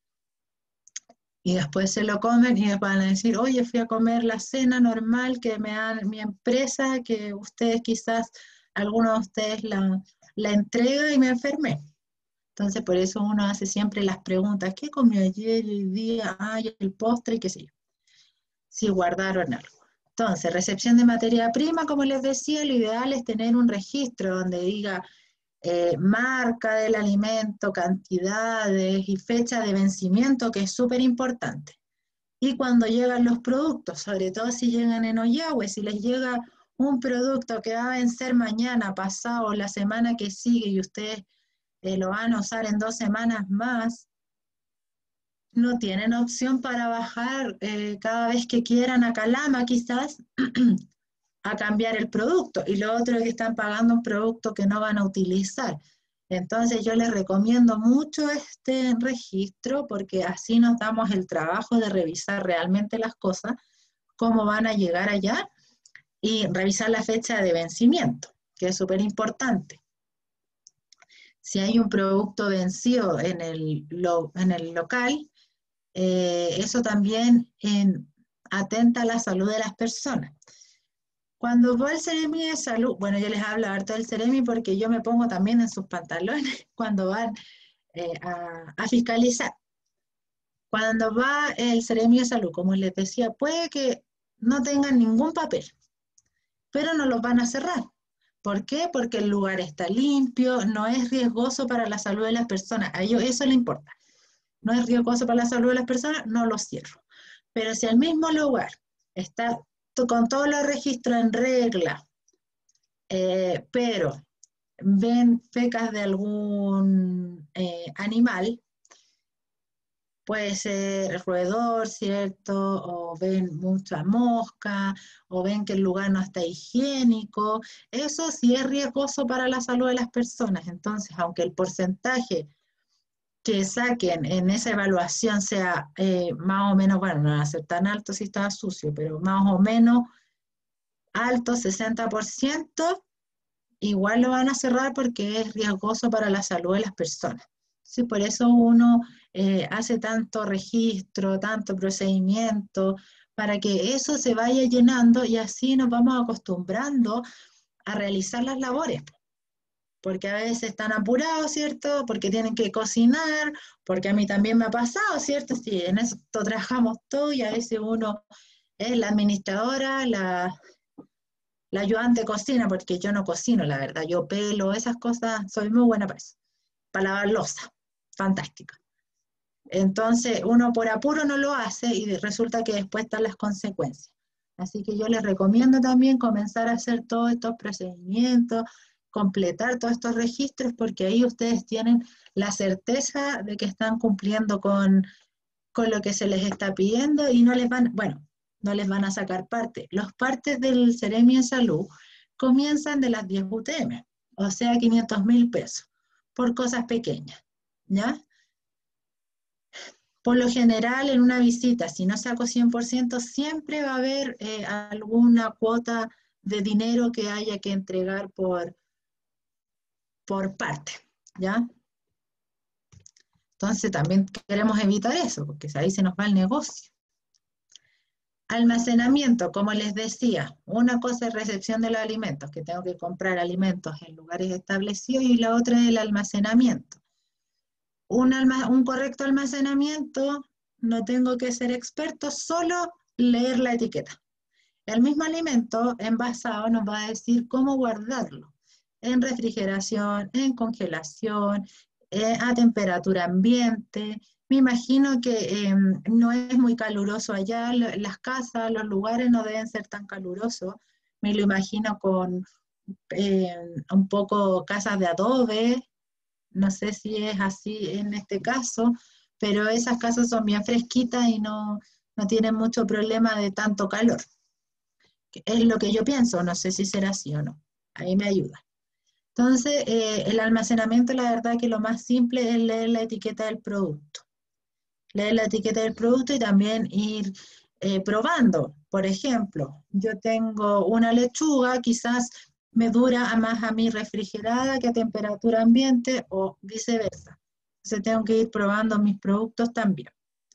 y después se lo comen y van a decir, oye, fui a comer la cena normal que me da mi empresa, que ustedes quizás, algunos de ustedes la, la entrega, y me enfermé. Entonces por eso uno hace siempre las preguntas, ¿qué comió ayer, hoy día, ay, el postre, y qué sé yo? Si guardaron algo. Entonces, recepción de materia prima, como les decía, lo ideal es tener un registro donde diga eh, marca del alimento, cantidades y fecha de vencimiento, que es súper importante. Y cuando llegan los productos, sobre todo si llegan en Ollagüe, si les llega un producto que va a vencer mañana, pasado, la semana que sigue, y ustedes eh, lo van a usar en dos semanas más, no tienen opción para bajar eh, cada vez que quieran a Calama quizás a cambiar el producto, y lo otro es que están pagando un producto que no van a utilizar. Entonces yo les recomiendo mucho este registro, porque así nos damos el trabajo de revisar realmente las cosas, cómo van a llegar allá, y revisar la fecha de vencimiento, que es súper importante. Si hay un producto vencido en el, lo, en el local, eh, eso también en, atenta a la salud de las personas. Cuando va el Ceremi de Salud, bueno, yo les hablo harto del Ceremi porque yo me pongo también en sus pantalones cuando van eh, a, a fiscalizar. Cuando va el Ceremi de Salud, como les decía, puede que no tengan ningún papel, pero no los van a cerrar. ¿Por qué? Porque el lugar está limpio, no es riesgoso para la salud de las personas. A ellos eso les importa. No es riesgoso para la salud de las personas, no los cierro. Pero si el mismo lugar está con todos los registros en regla, eh, pero ven fecas de algún eh, animal, puede ser roedor, ¿cierto? O ven mucha mosca, o ven que el lugar no está higiénico. Eso sí es riesgoso para la salud de las personas. Entonces, aunque el porcentaje que saquen en esa evaluación sea eh, más o menos, bueno, no va a ser tan alto si está sucio, pero más o menos alto, sesenta por ciento, igual lo van a cerrar porque es riesgoso para la salud de las personas. Sí, por eso uno eh, hace tanto registro, tanto procedimiento, para que eso se vaya llenando y así nos vamos acostumbrando a realizar las labores. Porque a veces están apurados, ¿cierto? Porque tienen que cocinar, porque a mí también me ha pasado, ¿cierto? Sí, en eso trabajamos todo y a veces uno es la administradora, la, la ayudante de cocina, porque yo no cocino, la verdad, yo pelo, esas cosas, soy muy buena para eso. Para lavar loza, fantástica. Entonces, uno por apuro no lo hace y resulta que después están las consecuencias. Así que yo les recomiendo también comenzar a hacer todos estos procedimientos, completar todos estos registros, porque ahí ustedes tienen la certeza de que están cumpliendo con, con lo que se les está pidiendo y no les van, bueno, no les van a sacar parte. Los partes del Ceremi de Salud comienzan de las diez U T M, o sea, quinientos mil pesos, por cosas pequeñas, ¿ya? Por lo general, en una visita, si no saco cien por ciento, siempre va a haber eh, alguna cuota de dinero que haya que entregar por, por parte, ¿ya? Entonces también queremos evitar eso, porque ahí se nos va el negocio. Almacenamiento, como les decía, una cosa es recepción de los alimentos, que tengo que comprar alimentos en lugares establecidos, y la otra es el almacenamiento. Un, alma, un correcto almacenamiento, no tengo que ser experto, solo leer la etiqueta. El mismo alimento envasado nos va a decir cómo guardarlo, en refrigeración, en congelación, eh, a temperatura ambiente. Me imagino que eh, no es muy caluroso allá, las casas, los lugares no deben ser tan calurosos. Me lo imagino con eh, un poco casas de adobe. No sé si es así en este caso, pero esas casas son bien fresquitas y no, no tienen mucho problema de tanto calor. Es lo que yo pienso, no sé si será así o no. Ahí me ayuda. Entonces, eh, el almacenamiento, la verdad que lo más simple es leer la etiqueta del producto. Leer la etiqueta del producto y también ir eh, probando. Por ejemplo, yo tengo una lechuga, quizás me dura más a mí refrigerada que a temperatura ambiente o viceversa. Entonces tengo que ir probando mis productos también.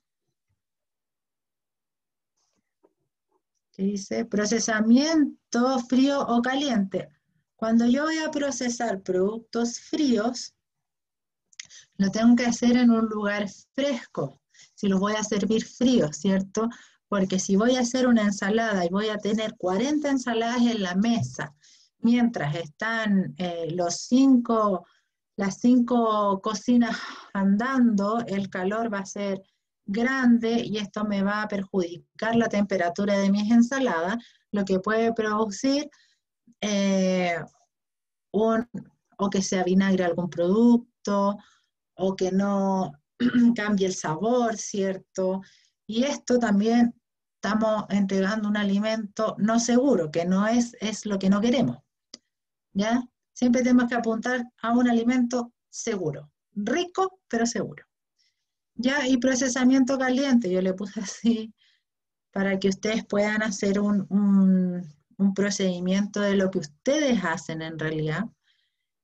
¿Qué dice? Procesamiento frío o caliente. Cuando yo voy a procesar productos fríos, lo tengo que hacer en un lugar fresco. Si los voy a servir fríos, ¿cierto? Porque si voy a hacer una ensalada y voy a tener cuarenta ensaladas en la mesa, mientras están eh, los cinco, las cinco cocinas andando, el calor va a ser grande y esto me va a perjudicar la temperatura de mis ensaladas, lo que puede producir eh, un, o que se avinagre algún producto, o que no cambie el sabor, ¿cierto? Y esto también estamos entregando un alimento no seguro, que no es, es lo que no queremos. ¿Ya? Siempre tenemos que apuntar a un alimento seguro, rico, pero seguro. ¿Ya? Y procesamiento caliente, yo le puse así, para que ustedes puedan hacer un, un, un procedimiento de lo que ustedes hacen en realidad.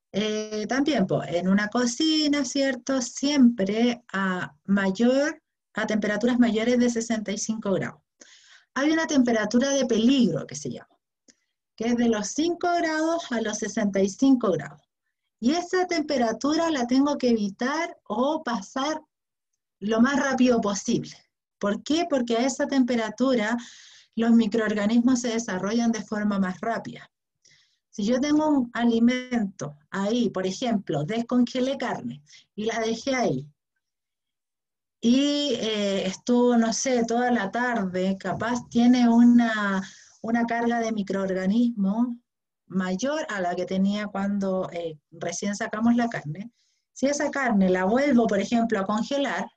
Eh, también, pues, en una cocina, ¿cierto? Siempre a mayor a temperaturas mayores de sesenta y cinco grados. Hay una temperatura de peligro que se llama, que es de los cinco grados a los sesenta y cinco grados. Y esa temperatura la tengo que evitar o pasar lo más rápido posible. ¿Por qué? Porque a esa temperatura los microorganismos se desarrollan de forma más rápida. Si yo tengo un alimento ahí, por ejemplo, descongelé carne y la dejé ahí, y eh, estuvo, no sé, toda la tarde, capaz tiene una, una carga de microorganismos mayor a la que tenía cuando eh, recién sacamos la carne. Si esa carne la vuelvo, por ejemplo, a congelar,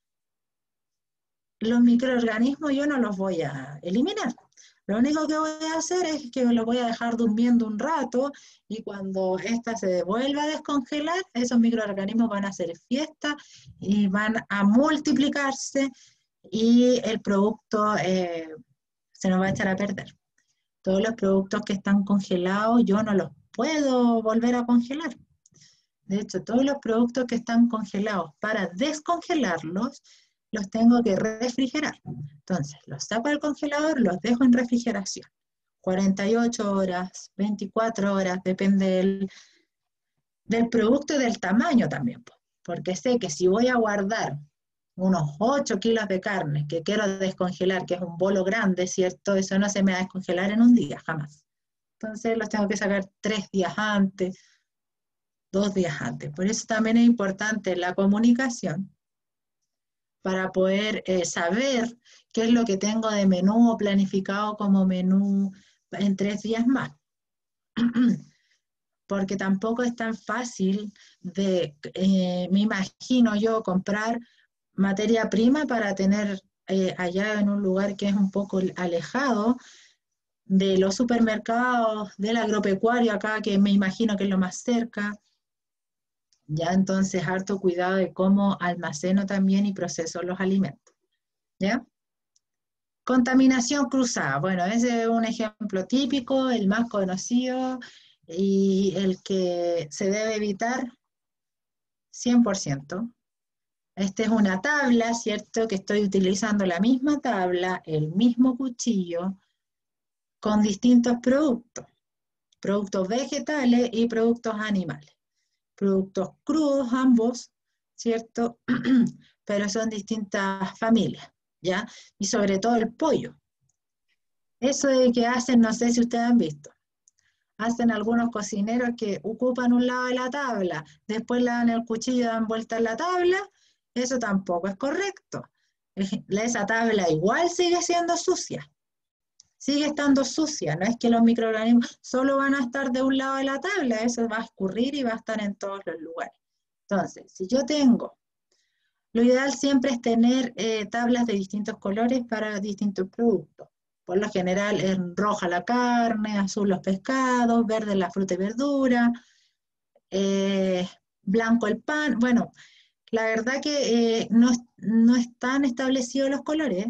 los microorganismos yo no los voy a eliminar. Lo único que voy a hacer es que lo voy a dejar durmiendo un rato y cuando ésta se vuelva a descongelar, esos microorganismos van a hacer fiesta y van a multiplicarse y el producto eh, se nos va a echar a perder. Todos los productos que están congelados yo no los puedo volver a congelar. De hecho, todos los productos que están congelados, para descongelarlos, los tengo que refrigerar. Entonces, los saco del congelador, los dejo en refrigeración. cuarenta y ocho horas, veinticuatro horas, depende del, del producto y del tamaño también. Porque sé que si voy a guardar unos ocho kilos de carne que quiero descongelar, que es un bolo grande, ¿cierto? Eso no se me va a descongelar en un día, jamás. Entonces, los tengo que sacar tres días antes, dos días antes. Por eso también es importante la comunicación, para poder eh, saber qué es lo que tengo de menú o planificado como menú en tres días más. Porque tampoco es tan fácil de, eh, me imagino yo, comprar materia prima para tener eh, allá en un lugar que es un poco alejado de los supermercados, del agropecuario acá, que me imagino que es lo más cerca. Ya entonces harto cuidado de cómo almaceno también y proceso los alimentos. ¿Ya? Contaminación cruzada. Bueno, ese es un ejemplo típico, el más conocido y el que se debe evitar cien por ciento. Esta es una tabla, ¿cierto? Que estoy utilizando la misma tabla, el mismo cuchillo, con distintos productos. Productos vegetales y productos animales. Productos crudos ambos, ¿cierto? Pero son distintas familias, ¿ya? Y sobre todo el pollo. Eso de que hacen, no sé si ustedes han visto, hacen algunos cocineros que ocupan un lado de la tabla, después le dan el cuchillo y dan vuelta en la tabla, eso tampoco es correcto. Esa tabla igual sigue siendo sucia. Sigue estando sucia, no es que los microorganismos solo van a estar de un lado de la tabla, eso va a escurrir y va a estar en todos los lugares. Entonces, si yo tengo, lo ideal siempre es tener eh, tablas de distintos colores para distintos productos. Por lo general es roja la carne, azul los pescados, verde la fruta y verdura, eh, blanco el pan. Bueno, la verdad que eh, no, no están establecidos los colores.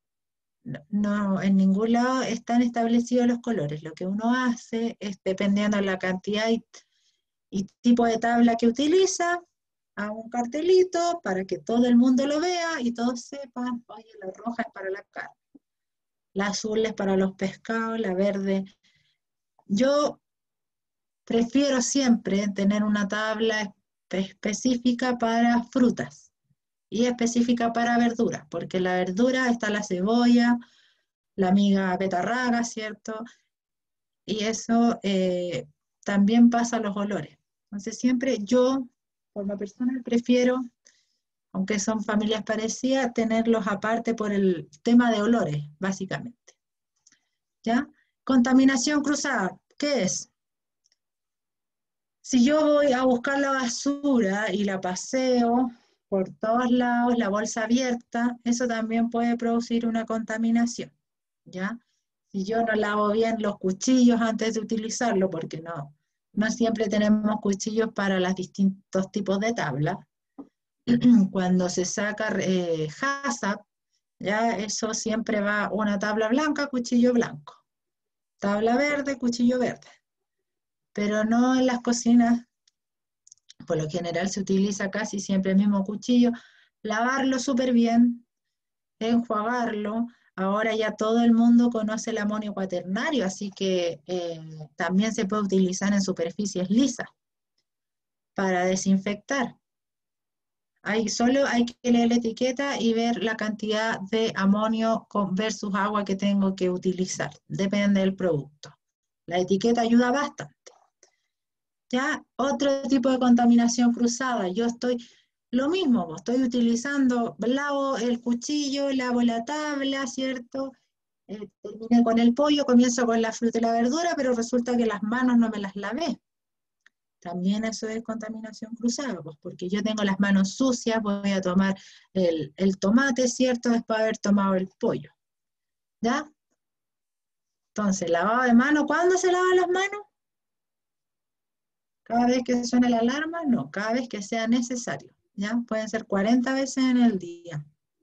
No, en ningún lado están establecidos los colores. Lo que uno hace es, dependiendo de la cantidad y, y tipo de tabla que utiliza, hago un cartelito para que todo el mundo lo vea y todos sepan, oye, la roja es para la carne, la azul es para los pescados, la verde. Yo prefiero siempre tener una tabla específica para frutas y específica para verduras, porque la verdura está la cebolla, la amiga betarraga, ¿cierto? Y eso eh, también pasa a los olores. Entonces siempre yo, forma personal, prefiero, aunque son familias parecidas, tenerlos aparte por el tema de olores, básicamente. ¿Ya? Contaminación cruzada, ¿qué es? Si yo voy a buscar la basura y la paseo por todos lados, la bolsa abierta, eso también puede producir una contaminación, ¿ya? Si yo no lavo bien los cuchillos antes de utilizarlo, porque no, no siempre tenemos cuchillos para los distintos tipos de tablas, cuando se saca eh, HACCP, ya eso siempre va una tabla blanca, cuchillo blanco, tabla verde, cuchillo verde, pero no en las cocinas. Por lo general se utiliza casi siempre el mismo cuchillo, lavarlo súper bien, enjuagarlo. Ahora ya todo el mundo conoce el amonio cuaternario, así que eh, también se puede utilizar en superficies lisas para desinfectar. Hay, solo hay que leer la etiqueta y ver la cantidad de amonio con versus agua que tengo que utilizar. Depende del producto. La etiqueta ayuda bastante. Ya, otro tipo de contaminación cruzada. Yo estoy, lo mismo, estoy utilizando, lavo el cuchillo, lavo la tabla, ¿cierto? Eh, terminé con el pollo, comienzo con la fruta y la verdura, pero resulta que las manos no me las lavé. También eso es contaminación cruzada, pues porque yo tengo las manos sucias, voy a tomar el, el tomate, ¿cierto? Después de haber tomado el pollo. ¿Ya? Entonces, lavado de mano, ¿cuándo se lavan las manos? ¿Cada vez que suene la alarma? No, cada vez que sea necesario. ¿Ya? Pueden ser cuarenta veces en el día.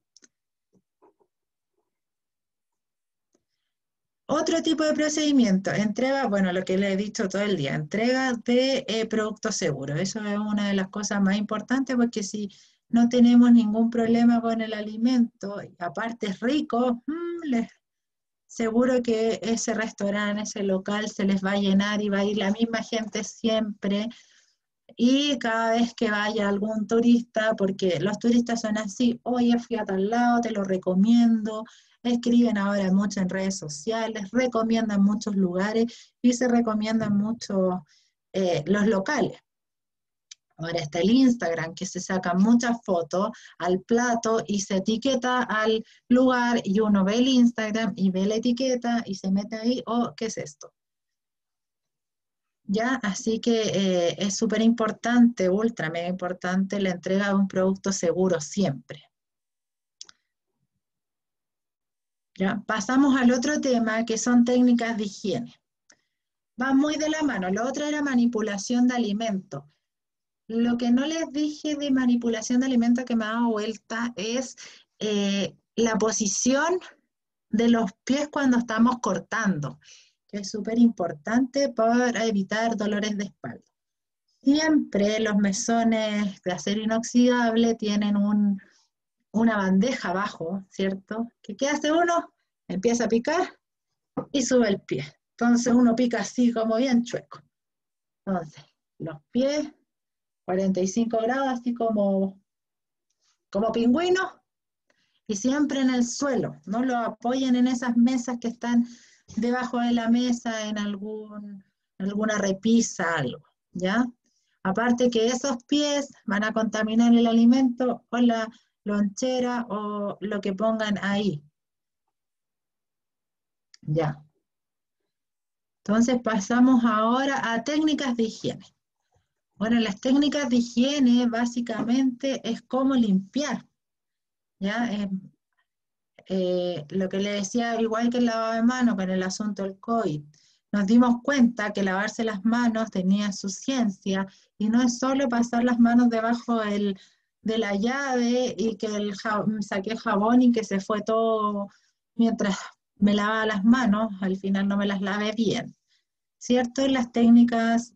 Otro tipo de procedimiento, entrega, bueno, lo que le he dicho todo el día, entrega de eh, productos seguros. Eso es una de las cosas más importantes porque si no tenemos ningún problema con el alimento, y aparte es rico, mmm, les, seguro que ese restaurante, ese local se les va a llenar y va a ir la misma gente siempre. Y cada vez que vaya algún turista, porque los turistas son así, oye, fui a tal lado, te lo recomiendo, escriben ahora mucho en redes sociales, recomiendan muchos lugares y se recomiendan mucho eh, los locales. Ahora está el Instagram, que se sacan muchas fotos al plato y se etiqueta al lugar y uno ve el Instagram y ve la etiqueta y se mete ahí, oh, ¿qué es esto? ¿Ya? Así que eh, es súper importante, ultra mega importante, la entrega de un producto seguro siempre. ¿Ya? Pasamos al otro tema, que son técnicas de higiene. Va muy de la mano. Lo otro era manipulación de alimentos. Lo que no les dije de manipulación de alimentos que me ha dado vuelta es eh, la posición de los pies cuando estamos cortando, que es súper importante para evitar dolores de espalda. Siempre los mesones de acero inoxidable tienen un, una bandeja abajo, ¿cierto? ¿Qué, qué hace uno? Empieza a picar y sube el pie. Entonces uno pica así como bien chueco. Entonces, los pies, cuarenta y cinco grados, así como, como pingüino, y siempre en el suelo. No lo apoyen en esas mesas que están debajo de la mesa, en algún, alguna repisa, algo, ¿ya? Aparte que esos pies van a contaminar el alimento o la lonchera o lo que pongan ahí. Ya. Entonces pasamos ahora a técnicas de higiene. Bueno, las técnicas de higiene básicamente es cómo limpiar. ¿Ya? Eh, eh, lo que le decía, igual que el lavado de manos con el asunto del COVID. Nos dimos cuenta que lavarse las manos tenía su ciencia y no es solo pasar las manos debajo del, de la llave y que el jabón, saqué jabón y que se fue todo mientras me lavaba las manos, al final no me las lavé bien. ¿Cierto? Las técnicas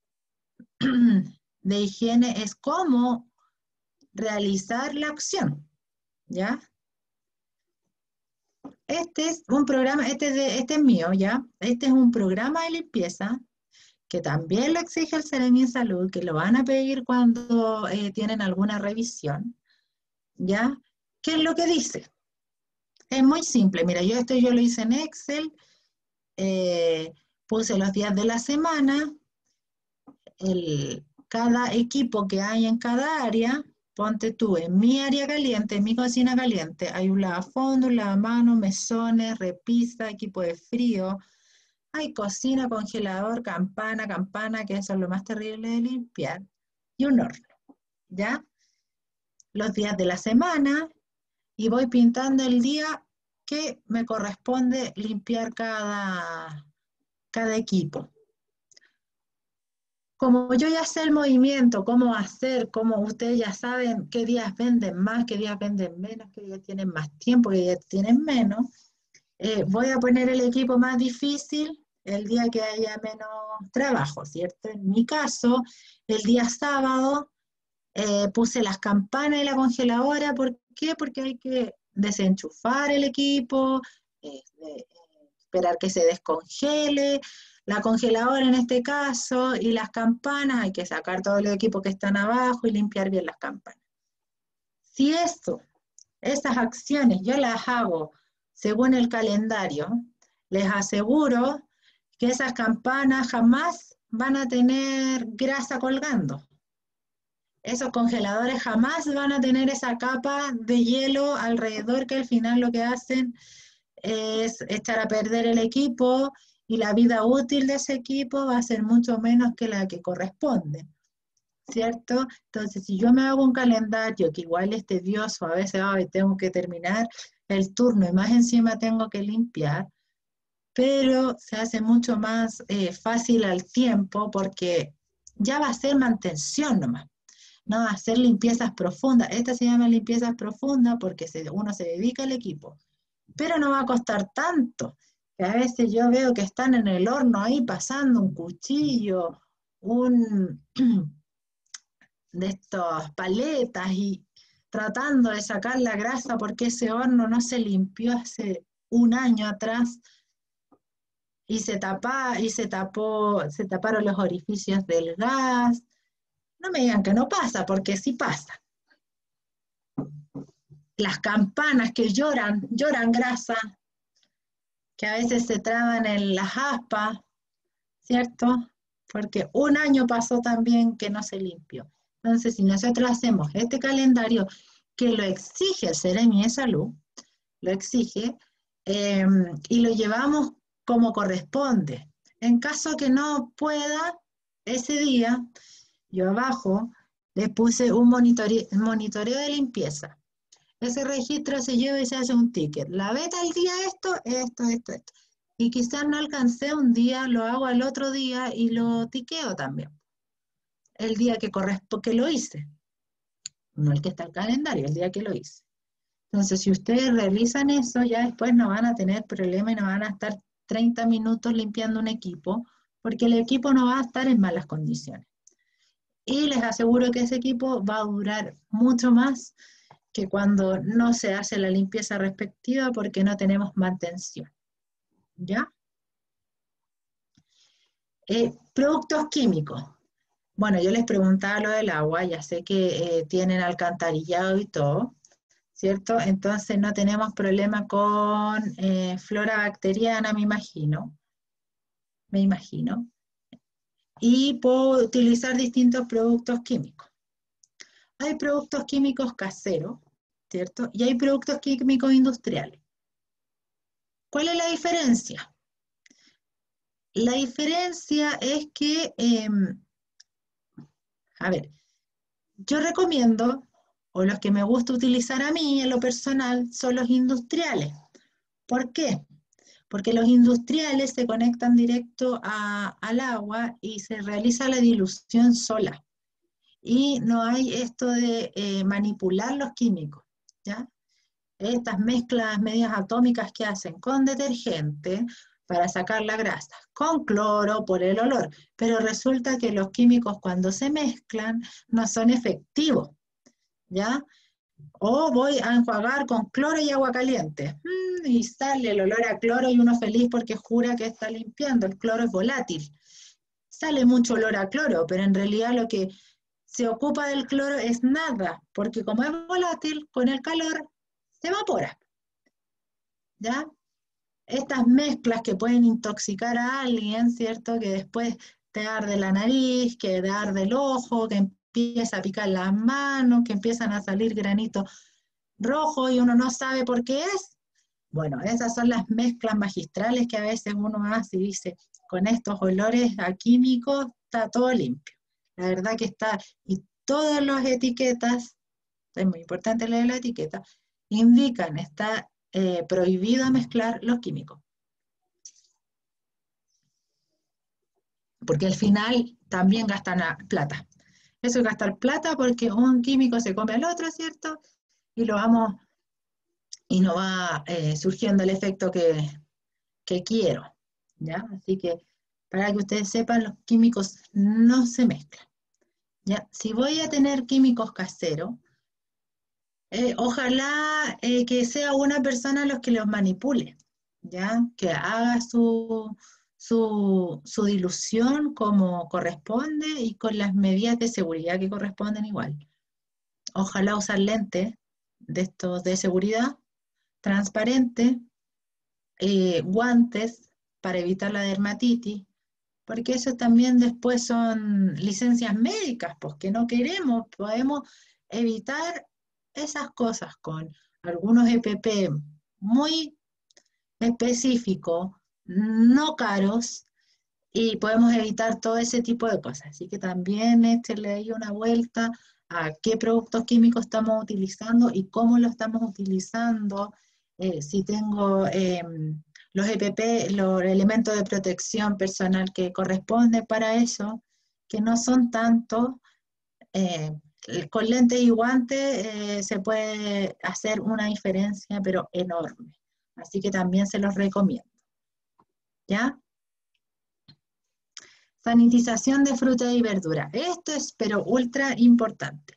de higiene es cómo realizar la acción, ¿ya? Este es un programa, este es, de, este es mío, ¿ya? Este es un programa de limpieza que también lo exige el Seremi Salud, que lo van a pedir cuando eh, tienen alguna revisión, ¿ya? ¿Qué es lo que dice? Es muy simple, mira, yo esto yo lo hice en Excel, eh, puse los días de la semana, el, cada equipo que hay en cada área, ponte tú, en mi área caliente, en mi cocina caliente, hay un lavafondo, un lavamanos, mesones, repisa, equipo de frío, hay cocina, congelador, campana, campana, que eso es lo más terrible de limpiar, y un horno, ¿ya? Los días de la semana, y voy pintando el día que me corresponde limpiar cada, cada equipo. Como yo ya sé el movimiento, cómo hacer, cómo ustedes ya saben qué días venden más, qué días venden menos, qué días tienen más tiempo, qué días tienen menos, eh, voy a poner el equipo más difícil el día que haya menos trabajo, ¿cierto? En mi caso, el día sábado eh, puse las campanas y la congeladora. ¿Por qué? Porque hay que desenchufar el equipo, eh, eh, esperar que se descongele, la congeladora en este caso, y las campanas, hay que sacar todos los equipos que están abajo y limpiar bien las campanas. Si esto, esas acciones yo las hago según el calendario, les aseguro que esas campanas jamás van a tener grasa colgando. Esos congeladores jamás van a tener esa capa de hielo alrededor que al final lo que hacen es echar a perder el equipo y la vida útil de ese equipo va a ser mucho menos que la que corresponde, ¿cierto? Entonces, si yo me hago un calendario que igual es tedioso, a veces oh, tengo que terminar el turno y más encima tengo que limpiar, pero se hace mucho más eh, fácil al tiempo porque ya va a ser mantención nomás. No va a ser limpiezas profundas. Esta se llama limpiezas profundas porque se, uno se dedica al equipo. Pero no va a costar tanto. Que a veces yo veo que están en el horno ahí pasando un cuchillo, un de estas paletas y tratando de sacar la grasa porque ese horno no se limpió hace un año atrás y se tapa, y se tapó, se taparon los orificios del gas. No me digan que no pasa, porque sí pasa. Las campanas que lloran, lloran grasa, que a veces se traban en las aspas, ¿cierto? Porque un año pasó también que no se limpió. Entonces, si nosotros hacemos este calendario que lo exige el Seremi de Salud, lo exige, eh, y lo llevamos como corresponde. En caso que no pueda, ese día, yo abajo le puse un monitoreo, monitoreo de limpieza. Ese registro se lleva y se hace un ticket. La beta al día esto, esto, esto, esto. Y quizás no alcancé un día, lo hago al otro día y lo tiqueo también. El día que corresponde, que lo hice. No el que está en el calendario, el día que lo hice. Entonces, si ustedes realizan eso, ya después no van a tener problema y no van a estar treinta minutos limpiando un equipo, porque el equipo no va a estar en malas condiciones. Y les aseguro que ese equipo va a durar mucho más que cuando no se hace la limpieza respectiva porque no tenemos mantención. ¿Ya? Eh, productos químicos. Bueno, yo les preguntaba lo del agua, ya sé que eh, tienen alcantarillado y todo, ¿cierto? Entonces no tenemos problema con eh, flora bacteriana, me imagino. Me imagino. Y puedo utilizar distintos productos químicos. Hay productos químicos caseros, ¿cierto? Y hay productos químicos industriales. ¿Cuál es la diferencia? La diferencia es que, eh, a ver, yo recomiendo, o los que me gusta utilizar a mí en lo personal, son los industriales. ¿Por qué? Porque los industriales se conectan directo a, al agua y se realiza la dilución sola. Y no hay esto de eh, manipular los químicos, ¿ya? Estas mezclas medias atómicas que hacen con detergente para sacar la grasa, con cloro por el olor, pero resulta que los químicos cuando se mezclan no son efectivos, ¿ya? O voy a enjuagar con cloro y agua caliente, mm, y sale el olor a cloro y uno feliz porque jura que está limpiando, el cloro es volátil. Sale mucho olor a cloro, pero en realidad lo que se ocupa del cloro es nada, porque como es volátil, con el calor se evapora, ¿ya? Estas mezclas que pueden intoxicar a alguien, ¿cierto? Que después te arde la nariz, que te arde el ojo, que empieza a picar las manos, que empiezan a salir granitos rojos y uno no sabe por qué es. Bueno, esas son las mezclas magistrales que a veces uno hace y dice, con estos olores a químicos está todo limpio. La verdad que está, y todas las etiquetas, es muy importante leer la etiqueta, indican, está eh, prohibido mezclar los químicos. Porque al final también gastan plata. Eso es gastar plata porque un químico se come al otro, ¿cierto? Y lo vamos, y no va eh, surgiendo el efecto que, que quiero, ¿ya? Así que, para que ustedes sepan, los químicos no se mezclan, ¿ya? Si voy a tener químicos caseros, Eh, ojalá eh, que sea una persona los que los manipule, ¿ya? Que haga su, su, su dilución como corresponde y con las medidas de seguridad que corresponden igual. Ojalá usar lentes de estos de seguridad, transparentes, eh, guantes para evitar la dermatitis, porque eso también después son licencias médicas, pues que no queremos, podemos evitar esas cosas con algunos E P P muy específicos, no caros, y podemos evitar todo ese tipo de cosas. Así que también este, le doy una vuelta a qué productos químicos estamos utilizando y cómo lo estamos utilizando. Eh, si tengo eh, los E P P, los elementos de protección personal que corresponden para eso, que no son tantos. Eh, con lentes y guantes eh, se puede hacer una diferencia, pero enorme. Así que también se los recomiendo. ¿Ya? Sanitización de fruta y verdura. Esto es, pero ultra importante.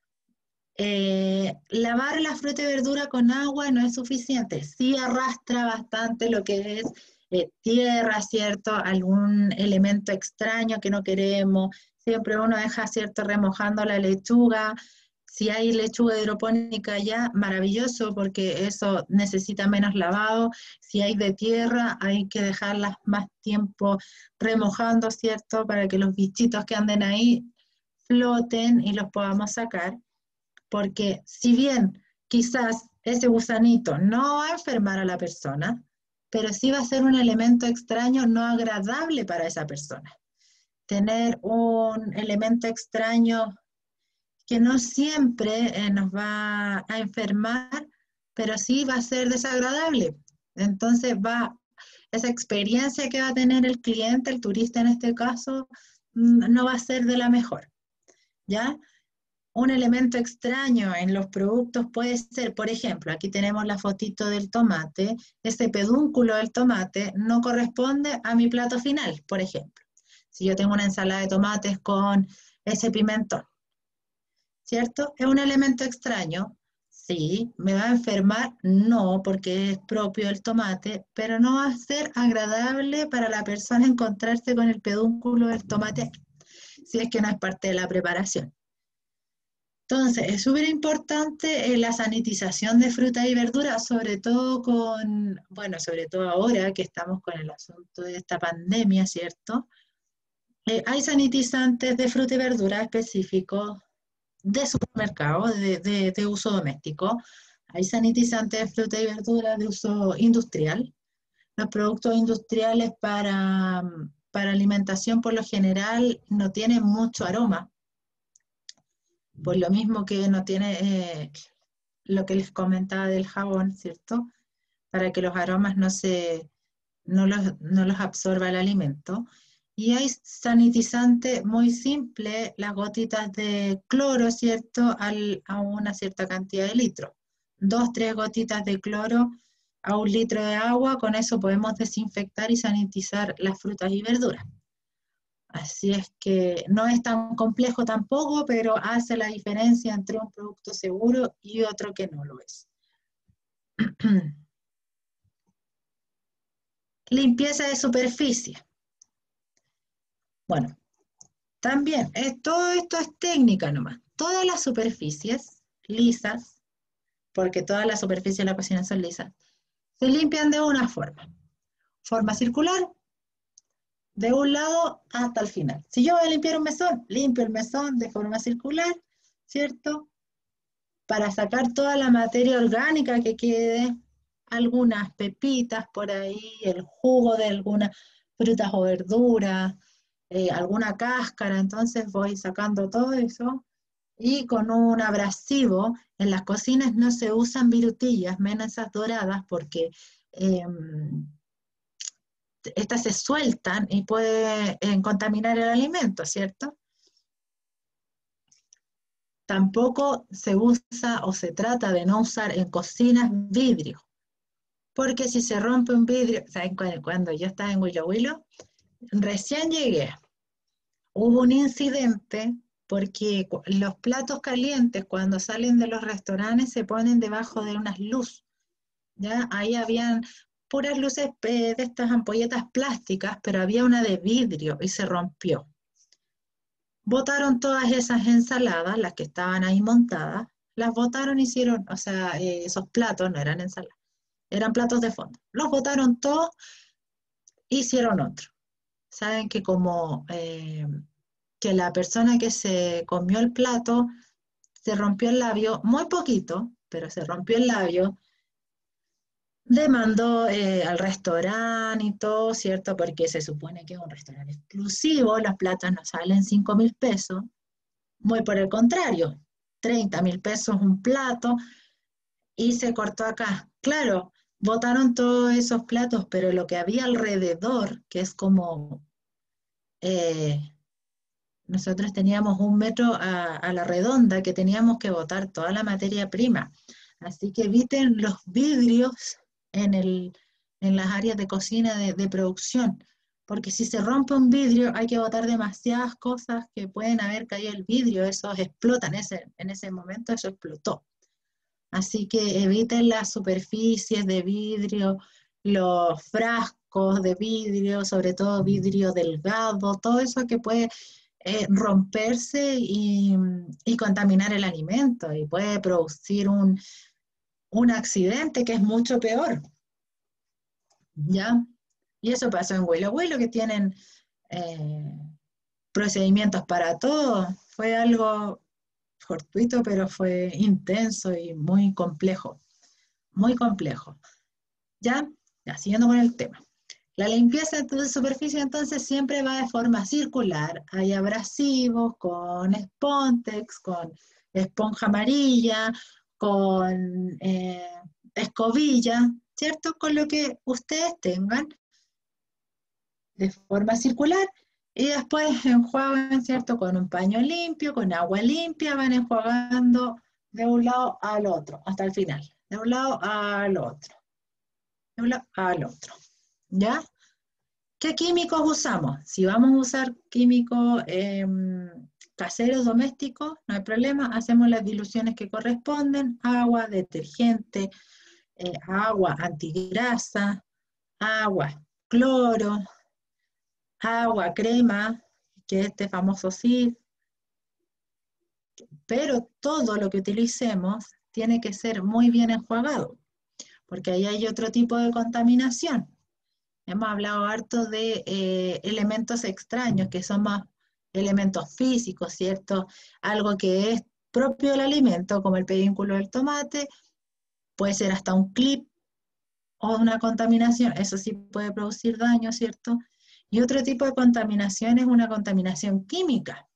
Eh, lavar la fruta y verdura con agua no es suficiente. Sí arrastra bastante lo que es eh, tierra, ¿cierto? Algún elemento extraño que no queremos. Siempre uno deja, ¿cierto? Remojando la lechuga. Si hay lechuga hidropónica ya, maravilloso, porque eso necesita menos lavado. Si hay de tierra, hay que dejarlas más tiempo remojando, ¿cierto? Para que los bichitos que anden ahí floten y los podamos sacar. Porque si bien quizás ese gusanito no va a enfermar a la persona, pero sí va a ser un elemento extraño no agradable para esa persona. Tener un elemento extraño que no siempre eh, nos va a enfermar, pero sí va a ser desagradable. Entonces va, esa experiencia que va a tener el cliente, el turista en este caso, no va a ser de la mejor, ¿ya? Un elemento extraño en los productos puede ser, por ejemplo, aquí tenemos la fotito del tomate, ese pedúnculo del tomate no corresponde a mi plato final, por ejemplo. Si yo tengo una ensalada de tomates con ese pimentón, ¿cierto? ¿Es un elemento extraño? Sí. ¿Me va a enfermar? No, porque es propio del tomate, pero no va a ser agradable para la persona encontrarse con el pedúnculo del tomate, si es que no es parte de la preparación. Entonces, es súper importante eh, la sanitización de fruta y verdura, sobre todo con, bueno, sobre todo ahora que estamos con el asunto de esta pandemia, ¿cierto? Eh, hay sanitizantes de fruta y verdura específicos de supermercado, de, de, de uso doméstico. Hay sanitizantes de fruta y verdura de uso industrial. Los productos industriales para, para alimentación por lo general no tienen mucho aroma. Por lo mismo que no tiene eh, lo que les comentaba del jabón, ¿cierto? Para que los aromas no, se, no, los, no los absorba el alimento. Y hay sanitizante muy simple, las gotitas de cloro, ¿cierto? Al, a una cierta cantidad de litros. Dos, tres gotitas de cloro a un litro de agua, con eso podemos desinfectar y sanitizar las frutas y verduras. Así es que no es tan complejo tampoco, pero hace la diferencia entre un producto seguro y otro que no lo es. Limpieza de superficie. Bueno, también, es, todo esto es técnica nomás. Todas las superficies lisas, porque todas las superficies de la cocina son lisas, se limpian de una forma. Forma circular, de un lado hasta el final. Si yo voy a limpiar un mesón, limpio el mesón de forma circular, ¿cierto? Para sacar toda la materia orgánica que quede, algunas pepitas por ahí, el jugo de algunas frutas o verduras, eh, alguna cáscara, entonces voy sacando todo eso. Y con un abrasivo, en las cocinas no se usan virutillas, menos esas doradas, porque eh, estas se sueltan y pueden eh, contaminar el alimento, ¿cierto? Tampoco se usa o se trata de no usar en cocinas vidrio, porque si se rompe un vidrio, ¿saben cuando, cuando yo estaba en Huilo Huilo? Recién llegué, hubo un incidente porque los platos calientes cuando salen de los restaurantes se ponen debajo de unas luces, ¿ya? Ahí habían puras luces de estas ampolletas plásticas, pero había una de vidrio y se rompió. Botaron todas esas ensaladas, las que estaban ahí montadas, las botaron, hicieron, o sea, eh, esos platos no eran ensaladas, eran platos de fondo. Los botaron todos, hicieron otro. Saben que como eh, que la persona que se comió el plato se rompió el labio, muy poquito, pero se rompió el labio, demandó eh, al restaurante y todo, ¿cierto? Porque se supone que es un restaurante exclusivo, los platos no salen cinco mil pesos, muy por el contrario, treinta mil pesos un plato, y se cortó acá. Claro, botaron todos esos platos, pero lo que había alrededor, que es como, eh, nosotros teníamos un metro a, a la redonda que teníamos que botar toda la materia prima. Así que eviten los vidrios en, el, en las áreas de cocina de, de producción, porque si se rompe un vidrio hay que botar demasiadas cosas que pueden haber caído el vidrio, esos explotan, ese, en ese momento eso explotó. Así que eviten las superficies de vidrio, los frascos de vidrio, sobre todo vidrio delgado, todo eso que puede eh, romperse y, y contaminar el alimento y puede producir un, un accidente que es mucho peor. ¿Ya? Y eso pasó en Huilo Huilo, que tienen eh, procedimientos para todo. Fue algo fortuito, pero fue intenso y muy complejo. Muy complejo. ¿Ya? Ya, siguiendo con el tema. La limpieza de superficie entonces siempre va de forma circular. Hay abrasivos con Spontex, con esponja amarilla, con eh, escobilla, ¿cierto? Con lo que ustedes tengan de forma circular. Y después enjuagan, ¿cierto? Con un paño limpio, con agua limpia, van enjuagando de un lado al otro, hasta el final. De un lado al otro. De un lado al otro. ¿Ya? ¿Qué químicos usamos? Si vamos a usar químicos eh, caseros, domésticos, no hay problema, hacemos las diluciones que corresponden, agua, detergente, eh, agua antigrasa, agua, cloro, agua, crema, que es este famoso S I F, pero todo lo que utilicemos tiene que ser muy bien enjuagado, porque ahí hay otro tipo de contaminación. Hemos hablado harto de eh, elementos extraños, que son más elementos físicos, ¿cierto? Algo que es propio del alimento, como el pedúnculo del tomate, puede ser hasta un clip o una contaminación, eso sí puede producir daño, ¿cierto? Y otro tipo de contaminación es una contaminación química.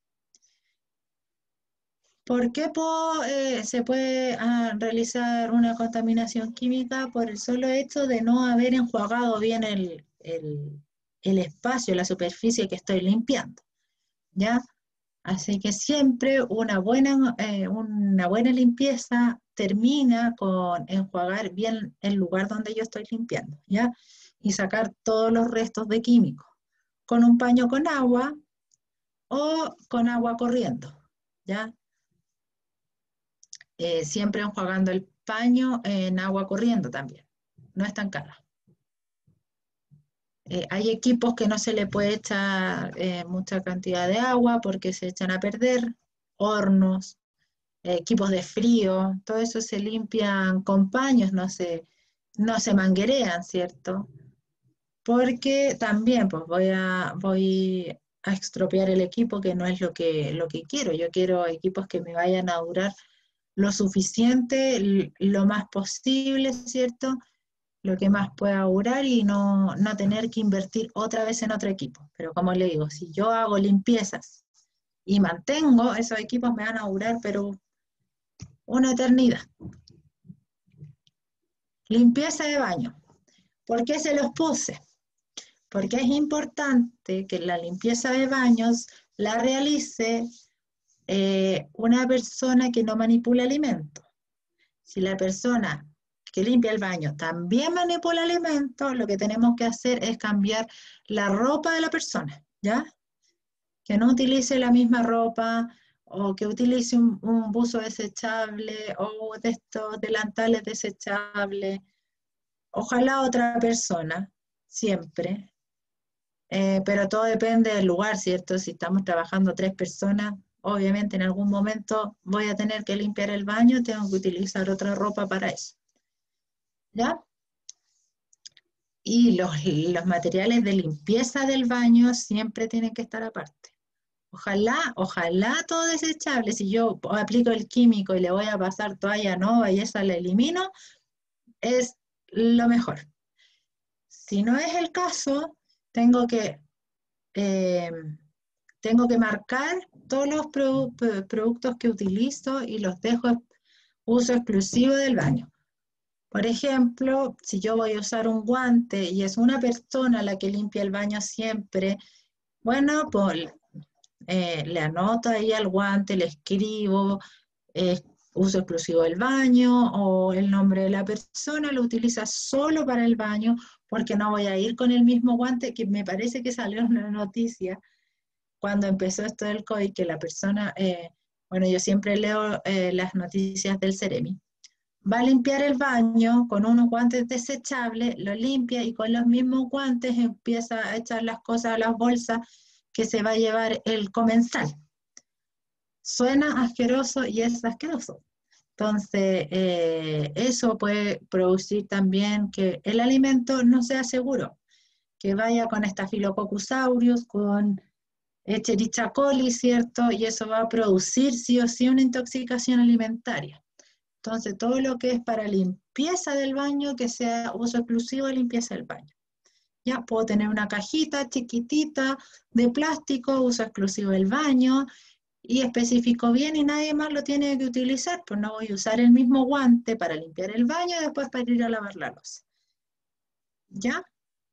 ¿Por qué puedo, eh, se puede ah, realizar una contaminación química? Por el solo hecho de no haber enjuagado bien el, el, el espacio, la superficie que estoy limpiando, ¿ya? Así que siempre una buena, eh, una buena limpieza termina con enjuagar bien el lugar donde yo estoy limpiando, ¿ya? Y sacar todos los restos de químicos con un paño con agua o con agua corriendo, ¿ya? Eh, siempre enjuagando el paño en agua corriendo también, no es tan cara. Eh, hay equipos que no se le puede echar eh, mucha cantidad de agua porque se echan a perder, hornos, eh, equipos de frío, todo eso se limpian con paños, no se, no se manguerean, ¿cierto? Porque también pues, voy, a, voy a estropear el equipo, que no es lo que, lo que quiero. Yo quiero equipos que me vayan a durar lo suficiente, lo más posible, ¿cierto? Lo que más pueda durar y no, no tener que invertir otra vez en otro equipo. Pero como le digo, si yo hago limpiezas y mantengo, esos equipos me van a durar, pero una eternidad. Limpieza de baño. ¿Por qué se los puse? Porque es importante que la limpieza de baños la realice Eh, una persona que no manipula alimentos. Si la persona que limpia el baño también manipula alimentos, lo que tenemos que hacer es cambiar la ropa de la persona, ¿ya? Que no utilice la misma ropa o que utilice un, un buzo desechable, o de estos delantales desechables. Ojalá otra persona, siempre. Eh, pero todo depende del lugar, ¿cierto? Si estamos trabajando tres personas, obviamente en algún momento voy a tener que limpiar el baño, tengo que utilizar otra ropa para eso. ¿Ya? Y los, los materiales de limpieza del baño siempre tienen que estar aparte. Ojalá, ojalá todo desechable. Si yo aplico el químico y le voy a pasar toalla nova y esa la elimino, es lo mejor. Si no es el caso, tengo que, eh, tengo que marcar todos los produ productos que utilizo y los dejo uso exclusivo del baño. Por ejemplo, si yo voy a usar un guante y es una persona la que limpia el baño siempre, bueno, pues eh, le anoto ahí al guante, le escribo eh, uso exclusivo del baño o el nombre de la persona, lo utiliza solo para el baño porque no voy a ir con el mismo guante, que me parece que salió en una noticia cuando empezó esto del COVID, que la persona, eh, bueno, yo siempre leo eh, las noticias del Ceremi, va a limpiar el baño con unos guantes desechables, lo limpia y con los mismos guantes empieza a echar las cosas a las bolsas que se va a llevar el comensal. Suena asqueroso y es asqueroso. Entonces, eh, eso puede producir también que el alimento no sea seguro, que vaya con Staphylococcus aureus, con Escherichia coli, ¿cierto? Y eso va a producir sí o sí una intoxicación alimentaria. Entonces, todo lo que es para limpieza del baño, que sea uso exclusivo de limpieza del baño. Ya puedo tener una cajita chiquitita de plástico, uso exclusivo del baño, y especifico bien y nadie más lo tiene que utilizar, pues no voy a usar el mismo guante para limpiar el baño y después para ir a lavar la loza. ¿Ya?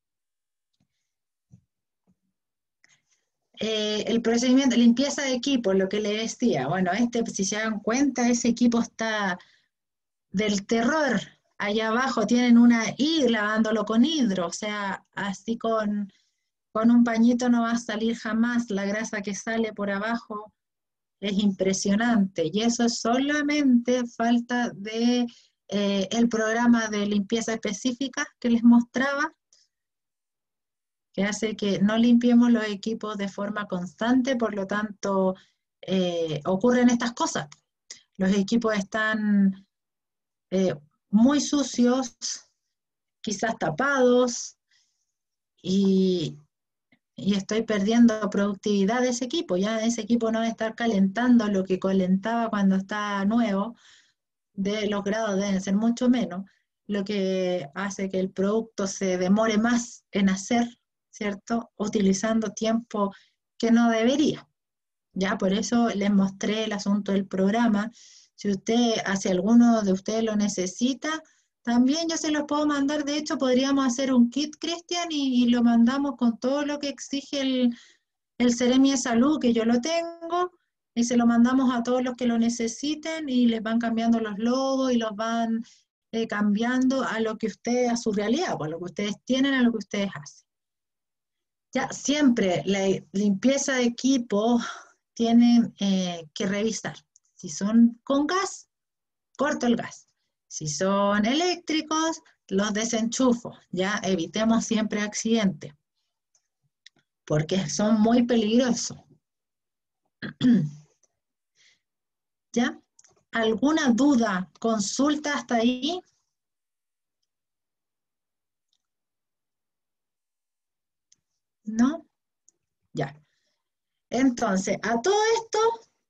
Eh, el procedimiento de limpieza de equipo, lo que le decía, bueno, este, si se dan cuenta, ese equipo está del terror. Allá abajo tienen una I lavándolo con hidro, o sea, así con, con un pañito no va a salir jamás, la grasa que sale por abajo es impresionante, y eso es solamente falta de eh, el programa de limpieza específica que les mostraba, que hace que no limpiemos los equipos de forma constante, por lo tanto eh, ocurren estas cosas. Los equipos están eh, muy sucios, quizás tapados, y, y estoy perdiendo productividad de ese equipo. Ya ese equipo no va a estar calentando lo que calentaba cuando está nuevo, de los grados deben ser mucho menos, lo que hace que el producto se demore más en hacer, ¿cierto? Utilizando tiempo que no debería. Ya por eso les mostré el asunto del programa. Si usted, si alguno de ustedes lo necesita, también yo se lo puedo mandar. De hecho, podríamos hacer un kit, Cristian, y, y lo mandamos con todo lo que exige el, el Ceremi de Salud, que yo lo tengo, y se lo mandamos a todos los que lo necesiten y les van cambiando los logos y los van eh, cambiando a lo que ustedes, a su realidad, pues a lo que ustedes tienen, a lo que ustedes hacen. Ya siempre la limpieza de equipo tienen eh, que revisar. Si son con gas, corto el gas. Si son eléctricos, los desenchufo. Ya evitemos siempre accidentes, porque son muy peligrosos. ¿Ya? ¿Alguna duda, consulta hasta ahí? ¿No? Ya. Entonces, a todo esto,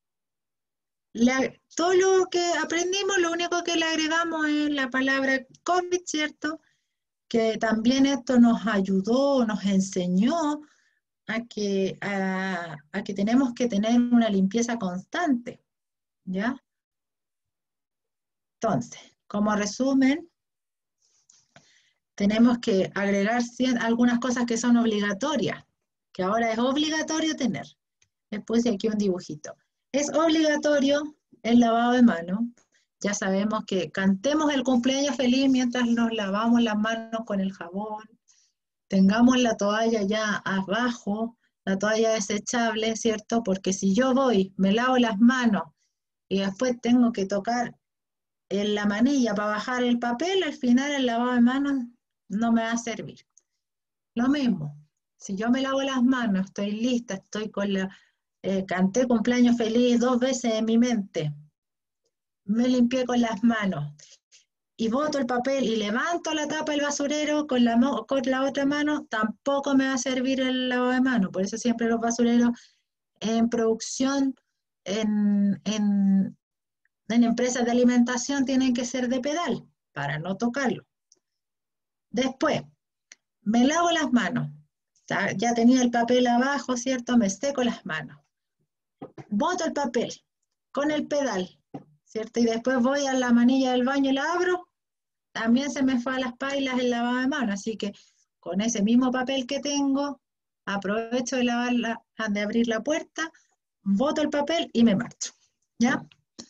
le, todo lo que aprendimos, lo único que le agregamos es la palabra COVID, ¿cierto? Que también esto nos ayudó, nos enseñó a que, a, a que tenemos que tener una limpieza constante, ¿ya? Entonces, como resumen, tenemos que agregar algunas cosas que son obligatorias, que ahora es obligatorio tener. Les puse aquí un dibujito. Es obligatorio el lavado de manos. Ya sabemos que cantemos el cumpleaños feliz mientras nos lavamos las manos con el jabón. Tengamos la toalla ya abajo, la toalla desechable, ¿cierto? Porque si yo voy, me lavo las manos y después tengo que tocar en la manilla para bajar el papel, al final el lavado de manos no me va a servir. Lo mismo, si yo me lavo las manos, estoy lista, estoy con la, eh, canté cumpleaños feliz dos veces en mi mente, me limpié con las manos y boto el papel y levanto la tapa del basurero con la, con la otra mano, tampoco me va a servir el lavado de manos. Por eso siempre los basureros en producción, en, en, en empresas de alimentación tienen que ser de pedal para no tocarlo. Después, me lavo las manos. Ya tenía el papel abajo, ¿cierto? Me seco las manos. Boto el papel con el pedal, ¿cierto? Y después voy a la manilla del baño y la abro. También se me fue a las pailas el lavado de manos, así que con ese mismo papel que tengo, aprovecho de, lavar la, de abrir la puerta, boto el papel y me marcho, ¿ya?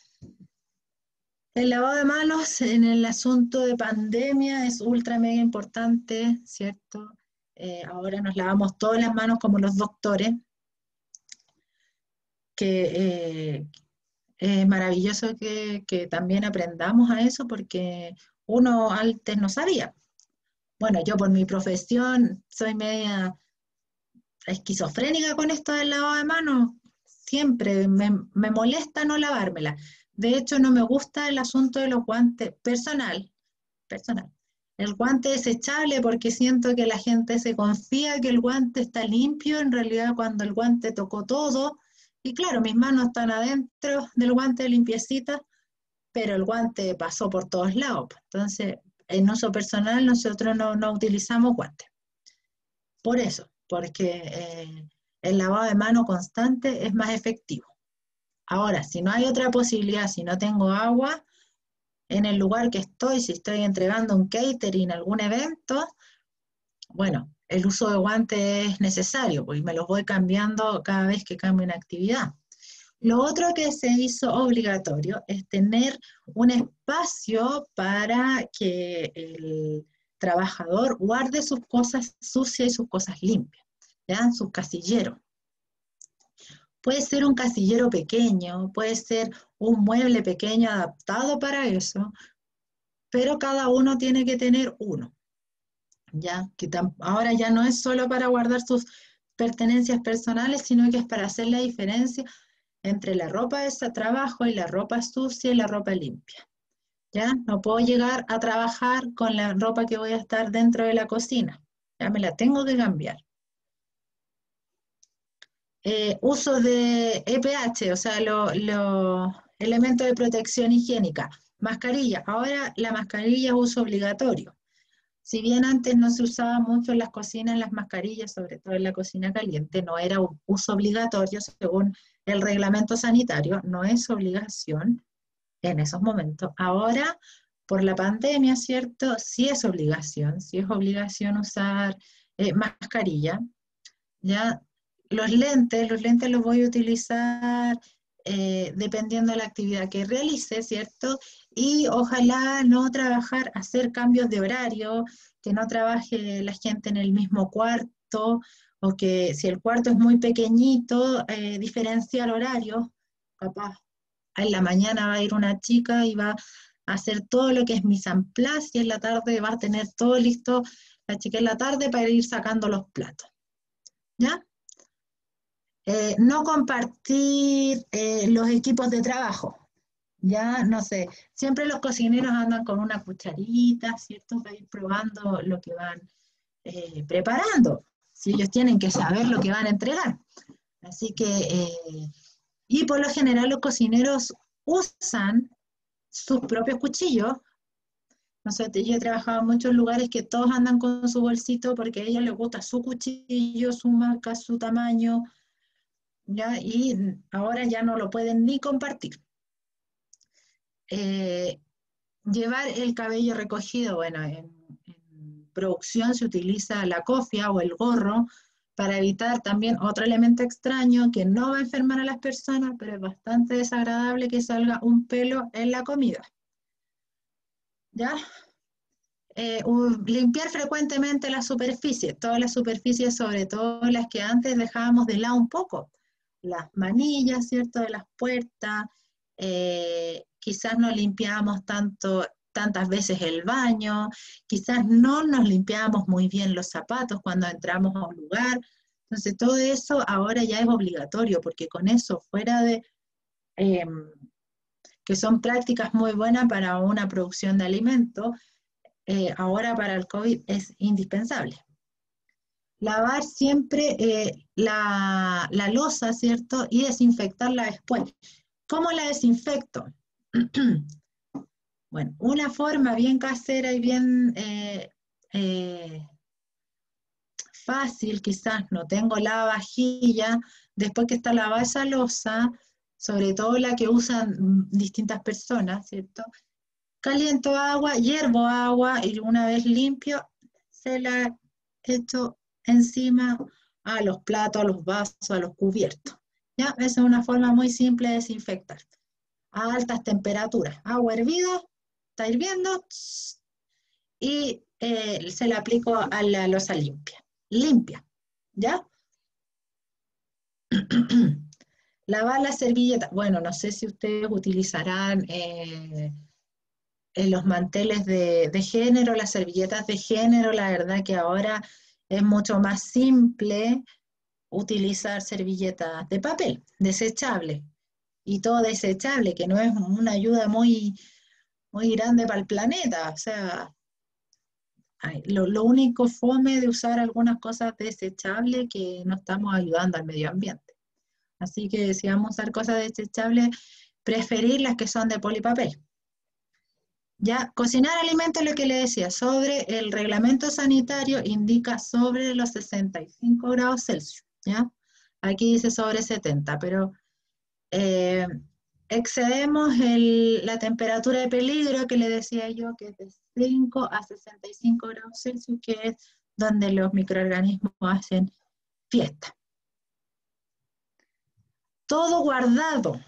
El lavado de manos en el asunto de pandemia es ultra mega importante, ¿cierto? Eh, ahora nos lavamos todas las manos como los doctores, que eh, es maravilloso que, que también aprendamos a eso porque uno antes no sabía. Bueno, yo por mi profesión soy media esquizofrénica con esto del lavado de manos. Siempre me, me molesta no lavármela. De hecho, no me gusta el asunto de los guantes personal, personal. El guante desechable porque siento que la gente se confía que el guante está limpio, en realidad cuando el guante tocó todo, y claro, mis manos están adentro del guante limpiecitas, pero el guante pasó por todos lados. Entonces, en uso personal nosotros no, no utilizamos guantes. Por eso, porque eh, el lavado de mano constante es más efectivo. Ahora, si no hay otra posibilidad, si no tengo agua, en el lugar que estoy, si estoy entregando un catering, algún evento, bueno, el uso de guantes es necesario, porque me los voy cambiando cada vez que cambio una actividad. Lo otro que se hizo obligatorio es tener un espacio para que el trabajador guarde sus cosas sucias y sus cosas limpias, ¿ya? Sus casilleros. Puede ser un casillero pequeño, puede ser un mueble pequeño adaptado para eso, pero cada uno tiene que tener uno, ¿ya? Que ahora ya no es solo para guardar sus pertenencias personales, sino que es para hacer la diferencia entre la ropa de trabajo y la ropa sucia y la ropa limpia, ¿ya? No puedo llegar a trabajar con la ropa que voy a estar dentro de la cocina, ya me la tengo que cambiar. Eh, uso de E P H, o sea, los lo elementos de protección higiénica. Mascarilla, ahora la mascarilla es uso obligatorio. Si bien antes no se usaba mucho en las cocinas las mascarillas, sobre todo en la cocina caliente, no era un uso obligatorio según el reglamento sanitario, no es obligación en esos momentos. Ahora, por la pandemia, ¿cierto? Sí es obligación, sí es obligación usar eh, mascarilla, ¿ya? Los lentes, los lentes los voy a utilizar eh, dependiendo de la actividad que realice, ¿cierto? Y ojalá no trabajar, hacer cambios de horario, que no trabaje la gente en el mismo cuarto, o que si el cuarto es muy pequeñito, eh, diferenciar horarios. Capaz, en la mañana va a ir una chica y va a hacer todo lo que es mise en place, y en la tarde va a tener todo listo la chica en la tarde para ir sacando los platos. ¿Ya? Eh, no compartir eh, los equipos de trabajo, ya, no sé, siempre los cocineros andan con una cucharita, ¿cierto? Para ir probando lo que van eh, preparando, si ellos tienen que saber lo que van a entregar. Así que, eh, y por lo general los cocineros usan sus propios cuchillos. No sé, yo he trabajado en muchos lugares que todos andan con su bolsito porque a ellos les gusta su cuchillo, su marca, su tamaño, ¿ya? Y ahora ya no lo pueden ni compartir. Eh, llevar el cabello recogido, bueno, en, en producción se utiliza la cofia o el gorro para evitar también otro elemento extraño que no va a enfermar a las personas, pero es bastante desagradable que salga un pelo en la comida. ¿Ya? eh, un- limpiar frecuentemente las superficies, todas las superficies, sobre todo las que antes dejábamos de lado un poco, las manillas, ¿cierto?, de las puertas, eh, quizás no limpiábamos tanto, tantas veces el baño, quizás no nos limpiábamos muy bien los zapatos cuando entramos a un lugar. Entonces todo eso ahora ya es obligatorio, porque con eso, fuera de eh, que son prácticas muy buenas para una producción de alimentos, eh, ahora para el COVID es indispensable. Lavar siempre eh, la, la loza, ¿cierto? Y desinfectarla después. ¿Cómo la desinfecto? Bueno, una forma bien casera y bien eh, eh, fácil, quizás no tengo la vajilla, después que está lavada esa loza, sobre todo la que usan mm, distintas personas, ¿cierto? Caliento agua, hiervo agua y una vez limpio, se la echo encima a los platos, a los vasos, a los cubiertos. ¿Ya? Esa es una forma muy simple de desinfectar. A altas temperaturas. Agua hervida, está hirviendo, tss, y eh, se la aplico a la loza limpia. Limpia. ¿Ya? Lavar la servilleta. Bueno, no sé si ustedes utilizarán eh, en los manteles de, de género, las servilletas de género. La verdad que ahora es mucho más simple utilizar servilletas de papel, desechable, y todo desechable, que no es una ayuda muy, muy grande para el planeta. O sea, ay, lo, lo único fome de usar algunas cosas desechables que no estamos ayudando al medio ambiente. Así que si vamos a usar cosas desechables, preferir las que son de polipapel. Ya, cocinar alimentos, lo que le decía, sobre el reglamento sanitario indica sobre los sesenta y cinco grados Celsius, ¿ya? Aquí dice sobre setenta, pero eh, excedemos el, la temperatura de peligro que le decía yo, que es de cinco a sesenta y cinco grados Celsius, que es donde los microorganismos hacen fiesta. Todo guardado.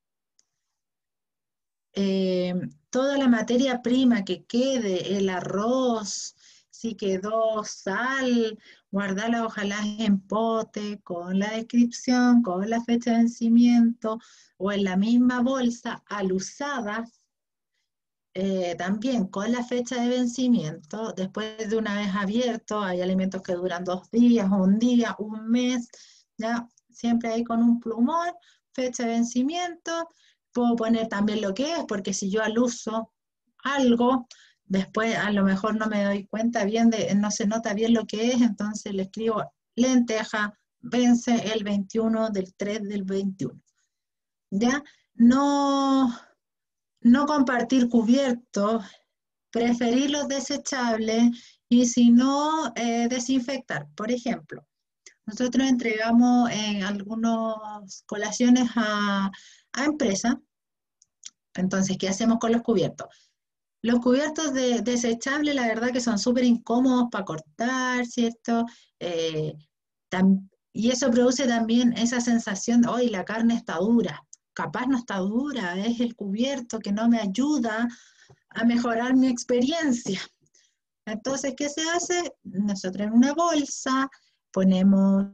Eh, toda la materia prima que quede, el arroz, si quedó sal, guardarla ojalá en pote, con la descripción, con la fecha de vencimiento, o en la misma bolsa, alusadas, eh, también con la fecha de vencimiento. Después de una vez abierto, hay alimentos que duran dos días, un día, un mes, ya, siempre ahí con un plumón, fecha de vencimiento. Puedo poner también lo que es, porque si yo aluso algo, después a lo mejor no me doy cuenta bien, de, no se nota bien lo que es, entonces le escribo lenteja, vence el veintiuno del tres del veintiuno. ¿Ya? No, no compartir cubiertos, preferir los desechables, y si no, eh, desinfectar. Por ejemplo, nosotros entregamos en algunas colaciones a, a empresas. Entonces, ¿qué hacemos con los cubiertos? Los cubiertos de, desechables, la verdad que son súper incómodos para cortar, ¿cierto? Eh, tam, y eso produce también esa sensación de, hoy la carne está dura. Capaz no está dura, es el cubierto que no me ayuda a mejorar mi experiencia. Entonces, ¿qué se hace? Nosotros en una bolsa ponemos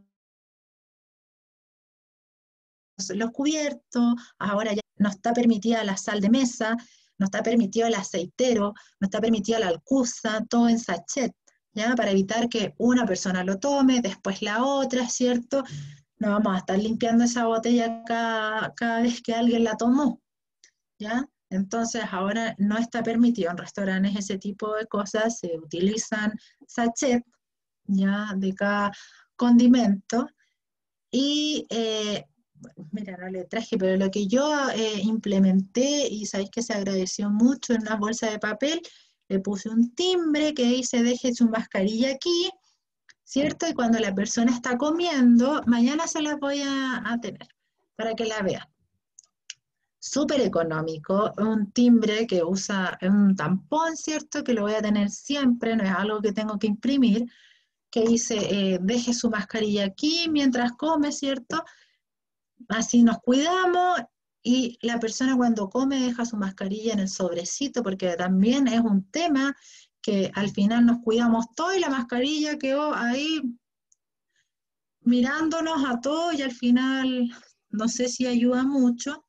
los cubiertos, ahora ya no está permitida la sal de mesa, no está permitido el aceitero, no está permitida la alcusa, todo en sachet, ¿ya? Para evitar que una persona lo tome, después la otra, ¿cierto? No vamos a estar limpiando esa botella cada, cada vez que alguien la tomó, ¿ya? Entonces ahora no está permitido en restaurantes ese tipo de cosas, se utilizan sachet, ¿ya? De cada condimento, y eh, mira, no le traje, pero lo que yo eh, implementé, y sabéis que se agradeció mucho, en una bolsa de papel, le puse un timbre que dice deje su mascarilla aquí, ¿cierto? Y cuando la persona está comiendo, mañana se las voy a, a tener, para que la vean. Súper económico, un timbre que usa un tampón, ¿cierto? Que lo voy a tener siempre, no es algo que tengo que imprimir, que dice eh, deje su mascarilla aquí mientras come, ¿cierto? Así nos cuidamos, y la persona cuando come deja su mascarilla en el sobrecito, porque también es un tema que al final nos cuidamos todo y la mascarilla quedó ahí mirándonos a todos y al final no sé si ayuda mucho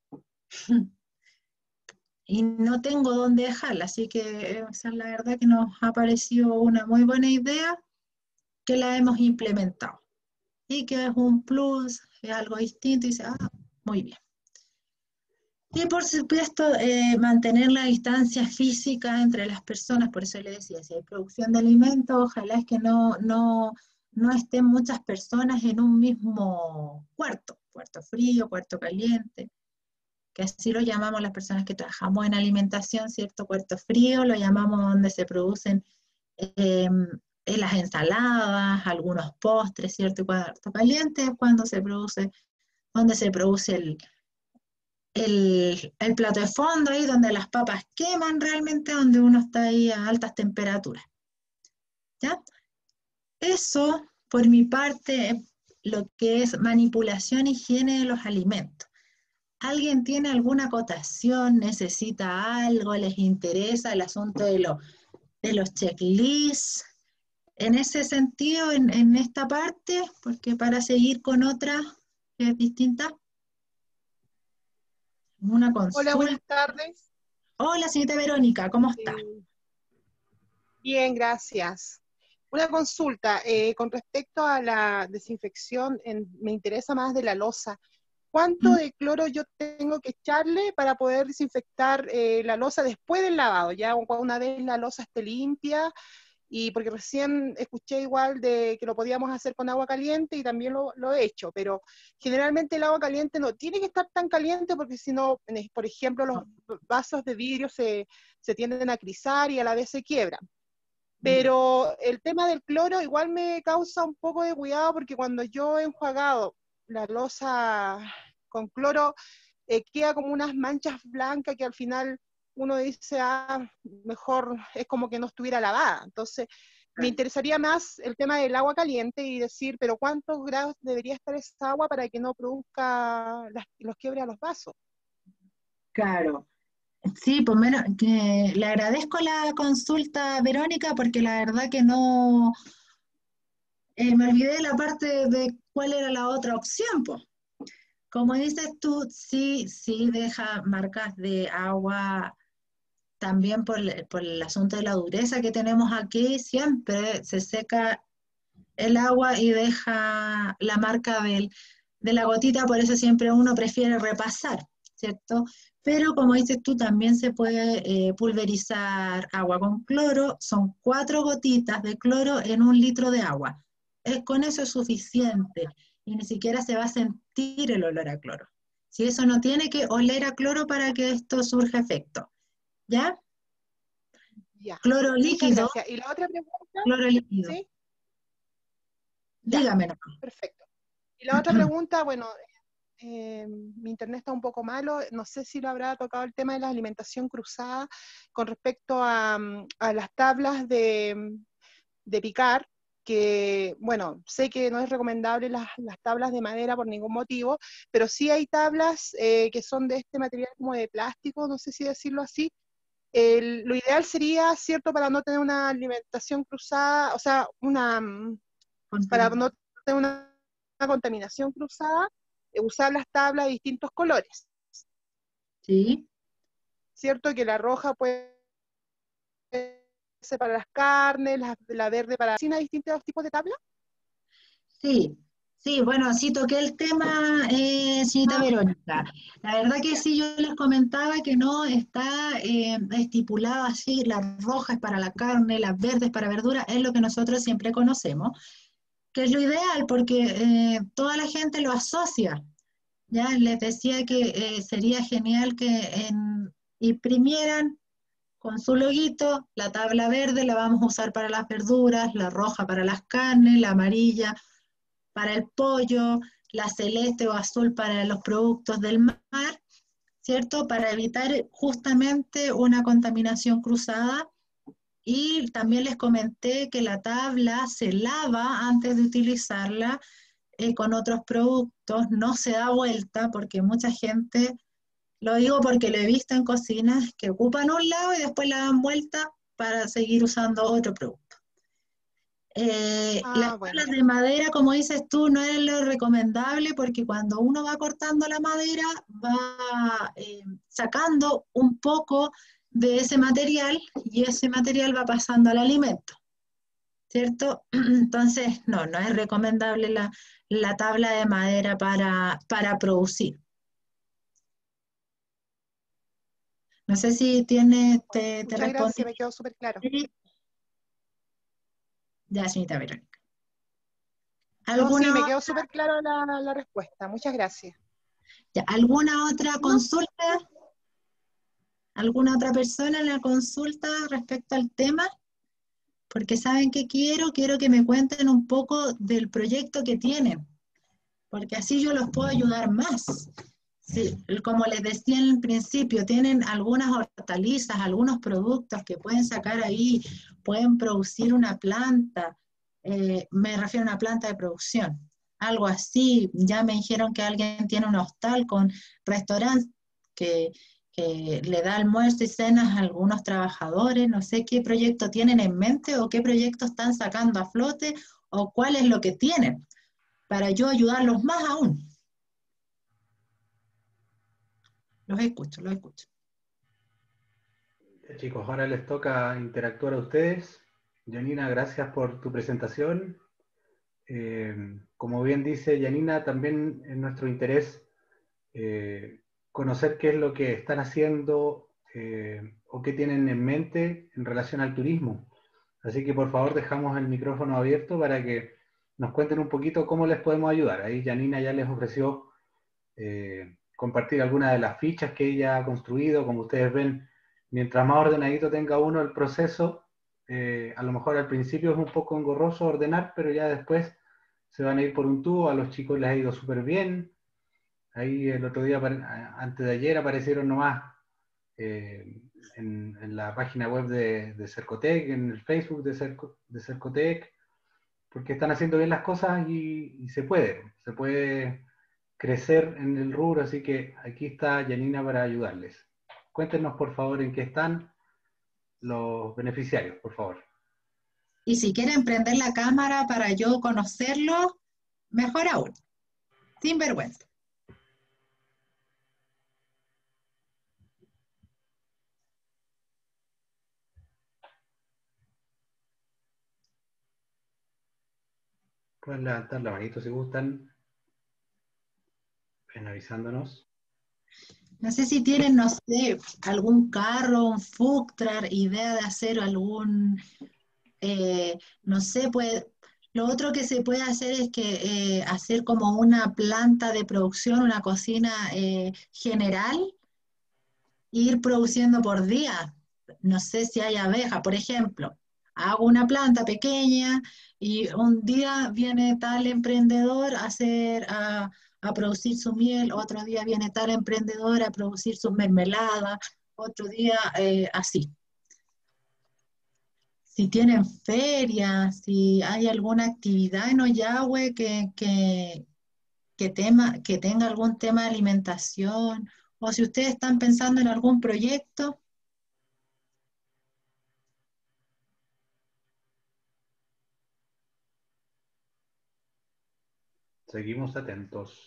y no tengo dónde dejarla, así que esa es la verdad que nos ha parecido una muy buena idea que la hemos implementado y que es un plus, es algo distinto y dice, ah, muy bien. Y por supuesto, eh, mantener la distancia física entre las personas, por eso le decía, si hay producción de alimentos, ojalá es que no, no, no estén muchas personas en un mismo cuarto, cuarto frío, cuarto caliente, que así lo llamamos las personas que trabajamos en alimentación, ¿cierto? Cuarto frío, lo llamamos donde se producen eh, las ensaladas, algunos postres, ¿cierto? Y cuarto caliente es cuando se produce, donde se produce el El, el plato de fondo ahí donde las papas queman realmente, donde uno está ahí a altas temperaturas. ¿Ya? Eso, por mi parte, lo que es manipulación y higiene de los alimentos. ¿Alguien tiene alguna acotación? ¿Necesita algo? ¿Les interesa el asunto de, lo, de los checklists? En ese sentido, en, en esta parte, porque para seguir con otra que es distinta, una Hola, buenas consulta. tardes. Hola, señorita Verónica, ¿cómo está? Eh, bien, gracias. Una consulta eh, con respecto a la desinfección, en- me interesa más de la loza. ¿Cuánto Mm, de cloro yo tengo que echarle para poder desinfectar eh, la loza después del lavado? Ya una vez la loza esté limpia, y porque recién escuché igual de que lo podíamos hacer con agua caliente y también lo, lo he hecho, pero generalmente el agua caliente no tiene que estar tan caliente porque si no, en- por ejemplo, los vasos de vidrio se, se tienden a crizar y a la vez se quiebran. ya. Pero el tema del cloro igual me causa un poco de cuidado porque cuando yo he enjuagado la loza con cloro, eh, queda como unas manchas blancas que al final uno dice, ah, mejor es como que no estuviera lavada. Entonces, me interesaría más el tema del agua caliente y decir, pero ¿cuántos grados debería estar esa agua para que no produzca las- los quiebres a los vasos? Claro. Sí, pues menos, que le agradezco la consulta, Verónica, porque la verdad que no, eh, me olvidé de la parte de cuál era la otra opción, pues. Como dices tú, sí, sí deja marcas de agua también por, el- por el asunto de la dureza que tenemos aquí, siempre se seca el agua y deja la marca del, de la gotita, por eso siempre uno prefiere repasar, ¿cierto? Pero como dices tú, también se puede eh, pulverizar agua con cloro, son cuatro gotitas de cloro en un litro de agua. Es, con eso es suficiente y ni siquiera se va a sentir el olor a cloro. Si eso no tiene que oler a cloro para que esto surja efecto, ¿ya? Ya, Cloro muchas líquido, gracias. Y la otra pregunta, cloro líquido. ¿sí? Ya, Dígame nomás. perfecto. Y la otra pregunta, bueno, eh, mi internet está un poco malo, no sé si lo habrá tocado el tema de la alimentación cruzada con respecto a, mm, a las tablas de, mm, de picar, que, bueno, sé que no es recomendable las, las tablas de madera por ningún motivo, pero sí hay tablas eh, que son de este material como de plástico, no sé si decirlo así. El- lo ideal sería, ¿cierto?, para no tener una alimentación cruzada, o sea, una, mm, para no tener una, una contaminación cruzada, eh, usar las tablas de distintos colores, Sí. ¿cierto? Que la roja puede ser para las carnes, la, la verde para la cocina, distintos tipos de tablas. Sí, sí, bueno, sí toqué el tema, eh, señorita Ah, Verónica. La verdad que ya, sí, yo les comentaba que no está eh, estipulado así, las rojas para la carne, las verdes para verdura, es lo que nosotros siempre conocemos, que es lo ideal porque eh, toda la gente lo asocia. Ya les decía que eh, sería genial que en- imprimieran con su loguito la tabla verde, la vamos a usar para las verduras, la roja para las carnes, la amarilla para el pollo, la celeste o azul para los productos del mar, ¿cierto? Para evitar justamente una contaminación cruzada. Y también les comenté que la tabla se lava antes de utilizarla eh, con otros productos, no se da vuelta porque mucha gente, lo digo porque lo he visto en cocinas que ocupan un lado y después la dan vuelta para seguir usando otro producto. Eh, Ah, las bueno. tablas de madera, como dices tú, no es lo recomendable porque cuando uno va cortando la madera va eh, sacando un poco de ese material y ese material va pasando al alimento, ¿cierto? Entonces, no, no es recomendable la, la tabla de madera para, para producir. No sé si tiene, te, te Muchas respondí. gracias, me quedó súper claro. Ya, señorita Verónica. No, sí, ¿Alguna, me o- quedó súper claro la, la respuesta. Muchas gracias. ya, ¿alguna otra No, consulta? ¿Alguna otra persona en la consulta respecto al tema? Porque saben que quiero, quiero que me cuenten un poco del proyecto que tienen, porque así yo los puedo ayudar más. Sí, como les decía en el principio, tienen algunas hortalizas, algunos productos que pueden sacar ahí, pueden producir una planta, eh, me refiero a una planta de producción, algo así. Ya me dijeron que alguien tiene un hostal con restaurante que, que le da almuerzo y cenas a algunos trabajadores. No sé qué proyecto tienen en mente o qué proyecto están sacando a flote o cuál es lo que tienen, para yo ayudarlos más aún. Los escucho, los escucho. Chicos, ahora les toca interactuar a ustedes. Janina, gracias por tu presentación. Eh, como bien dice Janina, también es nuestro interés eh, conocer qué es lo que están haciendo eh, o qué tienen en mente en relación al turismo. Así que por favor dejamos el micrófono abierto para que nos cuenten un poquito cómo les podemos ayudar. Ahí Janina ya les ofreció eh, compartir algunas de las fichas que ella ha construido. Como ustedes ven, mientras más ordenadito tenga uno el proceso, eh, a lo mejor al principio es un poco engorroso ordenar, pero ya después se van a ir por un tubo. A los chicos les ha ido súper bien. Ahí el otro día, antes de ayer, aparecieron nomás eh, en, en la página web de, de Cercotec, en el Facebook de, Cerco, de Cercotec, porque están haciendo bien las cosas y, y se puede, se puede crecer en el rubro, así que aquí está Janina para ayudarles. Cuéntenos por favor en qué están los beneficiarios, por favor. Y si quieren prender la cámara para yo conocerlo, mejor aún, sin vergüenza. Pueden levantar la manito si gustan, ven avisándonos. No sé si tienen, no sé, algún carro, un food truck, idea de hacer algún, eh, no sé, pues, lo otro que se puede hacer es que eh, hacer como una planta de producción, una cocina eh, general, e ir produciendo por día. No sé si hay abeja, por ejemplo. Hago una planta pequeña y un día viene tal emprendedor a hacer, a, a producir su miel, otro día viene tal emprendedor a producir su mermelada, otro día eh, así. Si tienen ferias, si hay alguna actividad en Ollagüe que, que, que, tema, que tenga algún tema de alimentación, o si ustedes están pensando en algún proyecto. Seguimos atentos.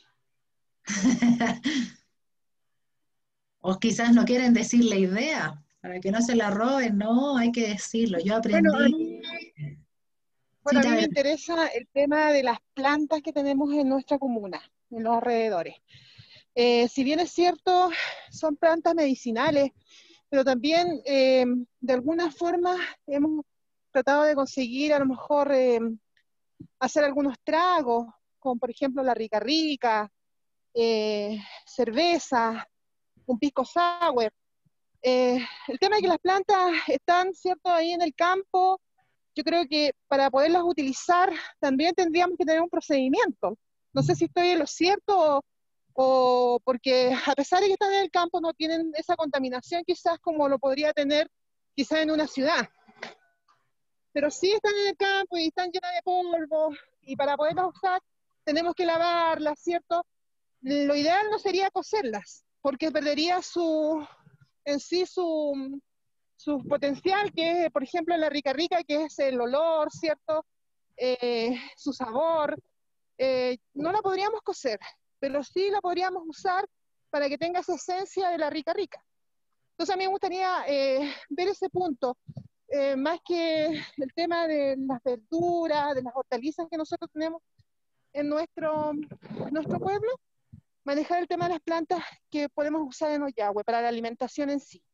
O quizás no quieren decir la idea, para que no se la roben. No, hay que decirlo. Yo Bueno, a aprendí. mí, Sí, bueno, a mí me también. interesa el tema de las plantas que tenemos en nuestra comuna, en los alrededores. Eh, si bien es cierto, son plantas medicinales, pero también eh, de alguna forma hemos tratado de conseguir a lo mejor eh, hacer algunos tragos, como por ejemplo la rica rica, eh, cerveza, un pisco sour. Eh, el tema es que las plantas están, ¿cierto?, ahí en el campo. Yo creo que para poderlas utilizar también tendríamos que tener un procedimiento. No sé si estoy en lo cierto o, o porque a pesar de que están en el campo no tienen esa contaminación quizás como lo podría tener quizás en una ciudad. Pero sí están en el campo y están llenas de polvo y para poderlas usar tenemos que lavarlas, ¿cierto? Lo ideal no sería cocerlas porque perdería su, en sí su, su potencial, que es, por ejemplo, la rica rica, que es el olor, ¿cierto? Eh, su sabor, eh, no la podríamos cocer, pero sí la podríamos usar para que tenga esa esencia de la rica rica. Entonces a mí me gustaría eh, ver ese punto, eh, más que el tema de las verduras, de las hortalizas que nosotros tenemos en nuestro, nuestro pueblo, manejar el tema de las plantas que podemos usar en Ollagüe para la alimentación en sí.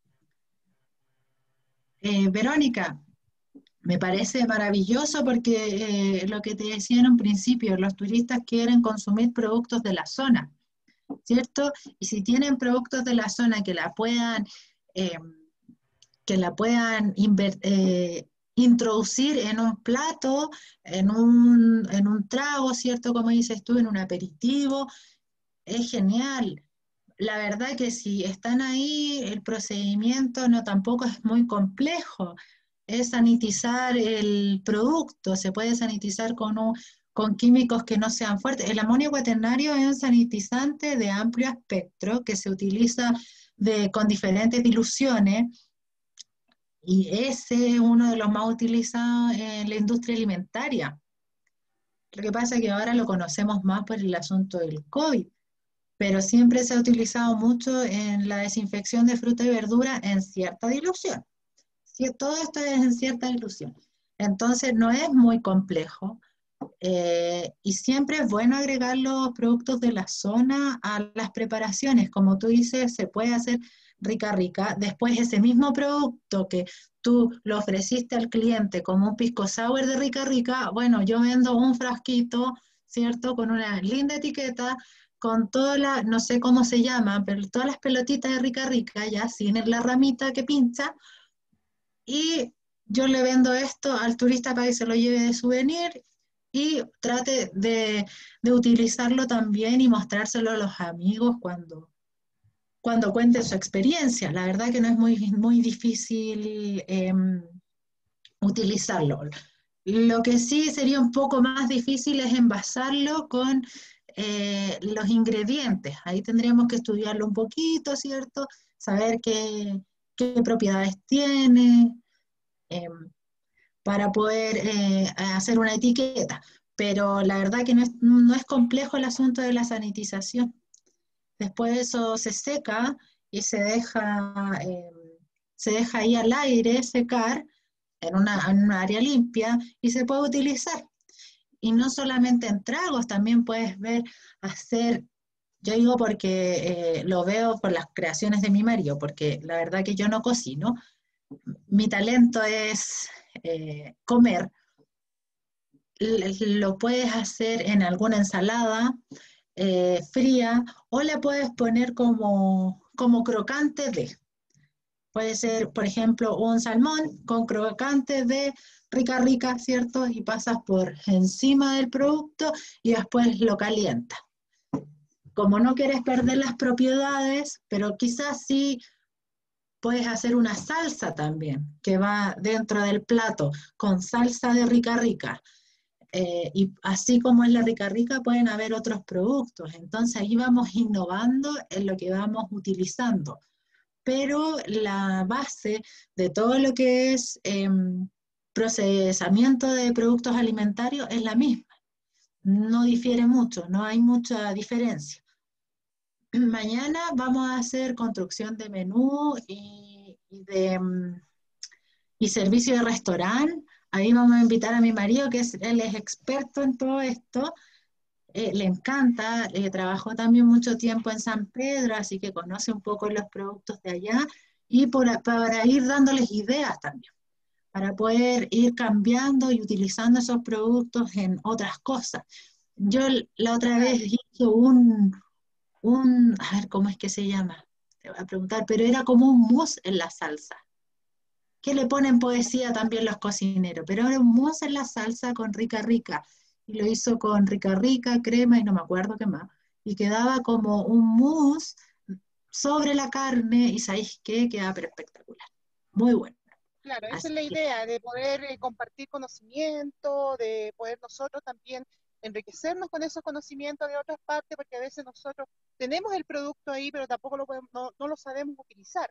Eh, Verónica, me parece maravilloso porque eh, lo que te decía en un principio, los turistas quieren consumir productos de la zona, ¿cierto? Y si tienen productos de la zona que la puedan, eh, que la puedan eh, introducir en un plato, en un, en un trago, ¿cierto? Como dices tú, en un aperitivo, es genial. La verdad que si están ahí, el procedimiento no tampoco es muy complejo. Es sanitizar el producto, se puede sanitizar con, un, con químicos que no sean fuertes. El amonio cuaternario es un sanitizante de amplio espectro que se utiliza de, con diferentes diluciones y ese es uno de los más utilizados en la industria alimentaria. Lo que pasa es que ahora lo conocemos más por el asunto del COVID, pero siempre se ha utilizado mucho en la desinfección de fruta y verdura en cierta dilución. Sí, todo esto es en cierta dilución. Entonces no es muy complejo eh, y siempre es bueno agregar los productos de la zona a las preparaciones. Como tú dices, se puede hacer rica rica. Después ese mismo producto que tú lo ofreciste al cliente como un pisco sour de rica rica, bueno, yo vendo un frasquito, ¿cierto? Con una linda etiqueta, con todas las, no sé cómo se llaman, pero todas las pelotitas de rica rica, ya sin la ramita que pincha, y yo le vendo esto al turista para que se lo lleve de souvenir y trate de, de utilizarlo también y mostrárselo a los amigos cuando, cuando cuente su experiencia. La verdad que no es muy, muy difícil eh, utilizarlo. Lo que sí sería un poco más difícil es envasarlo con eh, los ingredientes. Ahí tendríamos que estudiarlo un poquito, ¿cierto? Saber qué, qué propiedades tiene, eh, para poder eh, hacer una etiqueta. Pero la verdad que no es, no es complejo el asunto de la sanitización. Después eso se seca y se deja, eh, se deja ahí al aire secar en una, en una área limpia y se puede utilizar. Y no solamente en tragos, también puedes ver hacer, yo digo porque eh, lo veo por las creaciones de mi marido, porque la verdad que yo no cocino, mi talento es eh, comer, lo puedes hacer en alguna ensalada eh, fría o le puedes poner como, como crocante de. Puede ser, por ejemplo, un salmón con crocante de rica rica, ¿cierto? Y pasas por encima del producto y después lo calientas. Como no quieres perder las propiedades, pero quizás sí puedes hacer una salsa también, que va dentro del plato, con salsa de rica rica. Eh, y así como en la rica rica pueden haber otros productos. Entonces ahí vamos innovando en lo que vamos utilizando. Pero la base de todo lo que es eh, procesamiento de productos alimentarios es la misma. No difiere mucho, no hay mucha diferencia. Mañana vamos a hacer construcción de menú y, y de, y servicio de restaurante. Ahí vamos a invitar a mi marido, que es, él es experto en todo esto. Eh, le encanta, eh, trabajó también mucho tiempo en San Pedro, así que conoce un poco los productos de allá y por, para ir dándoles ideas también, para poder ir cambiando y utilizando esos productos en otras cosas. Yo la otra vez hice un, un, a ver cómo es que se llama, te voy a preguntar, pero era como un mousse en la salsa, que le ponen poesía también los cocineros, pero era un mousse en la salsa con rica rica, y lo hizo con rica rica, crema y no me acuerdo qué más, y quedaba como un mousse sobre la carne, y ¿sabéis qué? Quedaba pero espectacular, muy bueno. Claro, esa Así es la que, idea, de poder eh, compartir conocimiento, de poder nosotros también enriquecernos con esos conocimientos de otras partes, porque a veces nosotros tenemos el producto ahí, pero tampoco lo podemos, no, no lo sabemos utilizar.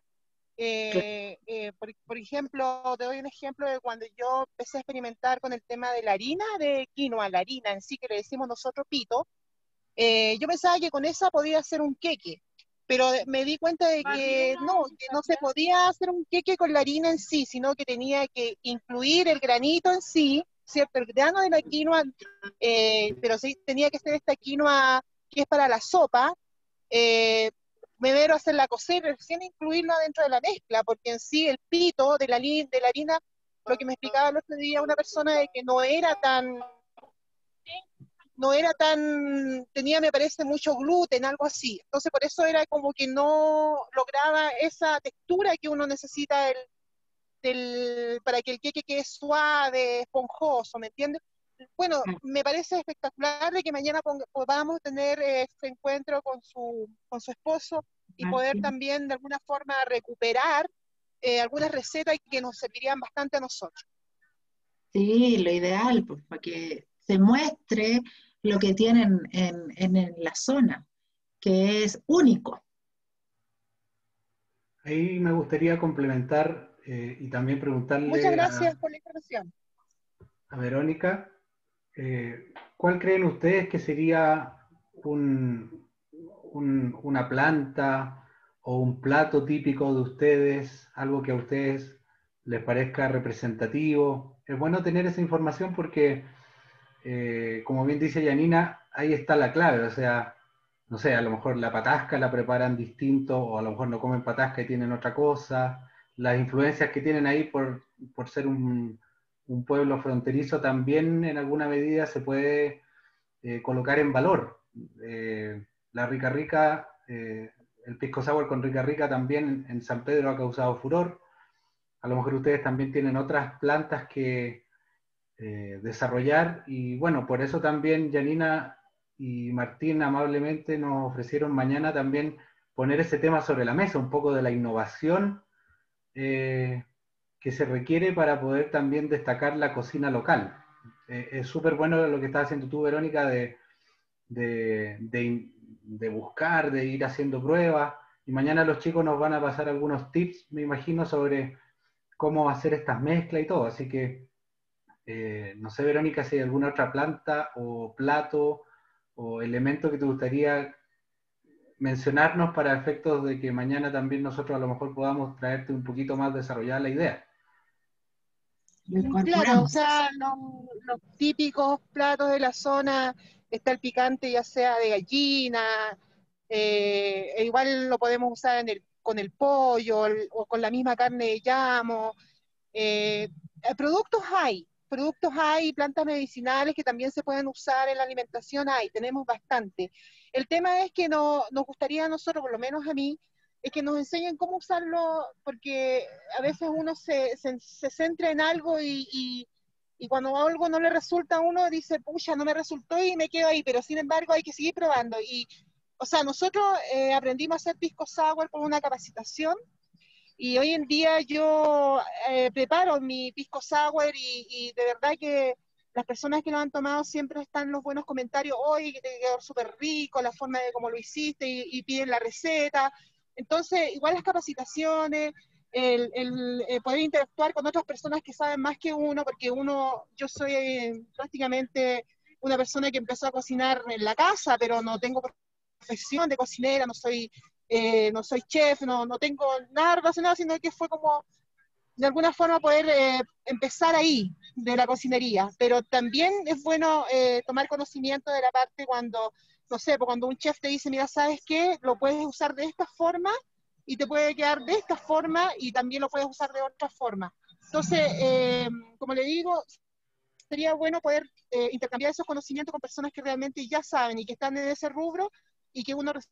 Eh, eh, por, por ejemplo, te doy un ejemplo de cuando yo empecé a experimentar con el tema de la harina de quinoa, la harina en sí que le decimos nosotros pito. Eh, yo pensaba que con esa podía hacer un queque, pero me di cuenta de que no, que no se podía hacer un queque con la harina en sí, sino que tenía que incluir el granito en sí, ¿cierto? El grano de la quinoa, eh, pero sí tenía que ser esta quinoa que es para la sopa, eh, primero hacerla cocer, recién incluirla dentro de la mezcla, porque en sí el pito de la, de la harina, lo que me explicaba el otro día una persona de que no era tan no era tan, tenía me parece mucho gluten, algo así. Entonces por eso era como que no lograba esa textura que uno necesita del, del, para que el queque quede suave, esponjoso, ¿me entiendes? Bueno, me parece espectacular de que mañana podamos tener este encuentro con su, con su esposo y poder también de alguna forma recuperar eh, algunas recetas que nos servirían bastante a nosotros. Sí, lo ideal, pues, para que se muestre lo que tienen en, en, en la zona, que es único. Ahí me gustaría complementar eh, y también Muchas preguntarle gracias a, por la información. a Verónica, eh, ¿cuál creen ustedes que sería un, un, una planta o un plato típico de ustedes, algo que a ustedes les parezca representativo? Es bueno tener esa información porque, eh, como bien dice Yanina, ahí está la clave, o sea, no sé, a lo mejor la patasca la preparan distinto, o a lo mejor no comen patasca y tienen otra cosa, las influencias que tienen ahí por, por ser un, un pueblo fronterizo también en alguna medida se puede eh, colocar en valor. Eh, la rica rica, eh, el pisco sour con rica rica también en San Pedro ha causado furor. A lo mejor ustedes también tienen otras plantas que eh, desarrollar y bueno, por eso también Janina y Martín amablemente nos ofrecieron mañana también poner ese tema sobre la mesa, un poco de la innovación eh, que se requiere para poder también destacar la cocina local. Eh, es súper bueno lo que estás haciendo tú, Verónica, de, de, de, de buscar, de ir haciendo pruebas, y mañana los chicos nos van a pasar algunos tips, me imagino, sobre cómo hacer estas mezclas y todo, así que eh, no sé, Verónica, si hay alguna otra planta o plato o elemento que te gustaría mencionarnos para efectos de que mañana también nosotros a lo mejor podamos traerte un poquito más desarrollada la idea. Lo Claro, o incorporamos. sea, los, los típicos platos de la zona, está el picante ya sea de gallina, eh, e igual lo podemos usar en el, con el pollo el, o con la misma carne de llamo. Eh, eh, productos hay, productos hay, plantas medicinales que también se pueden usar en la alimentación hay, tenemos bastante. El tema es que no, nos gustaría a nosotros, por lo menos a mí, es que nos enseñen cómo usarlo, porque a veces uno se, se, se centra en algo y, y, y cuando algo no le resulta a uno dice, pucha, no me resultó y me quedo ahí, pero sin embargo hay que seguir probando. Y, o sea, nosotros eh, aprendimos a hacer pisco sour por una capacitación y hoy en día yo eh, preparo mi pisco sour y, y de verdad que las personas que lo han tomado siempre están los buenos comentarios, oye, que te quedó súper rico, la forma de cómo lo hiciste y, y piden la receta. Entonces, igual las capacitaciones, el, el eh, poder interactuar con otras personas que saben más que uno, porque uno, yo soy eh, prácticamente una persona que empezó a cocinar en la casa, pero no tengo profesión de cocinera, no soy eh, no soy chef, no, no tengo nada relacionado, sino que fue como de alguna forma poder eh, empezar ahí, de la cocinería. Pero también es bueno eh, tomar conocimiento de la parte cuando, no sé, cuando un chef te dice, mira, ¿sabes qué? Lo puedes usar de esta forma y te puede quedar de esta forma y también lo puedes usar de otra forma. Entonces, eh, como le digo, sería bueno poder eh, intercambiar esos conocimientos con personas que realmente ya saben y que están en ese rubro y que uno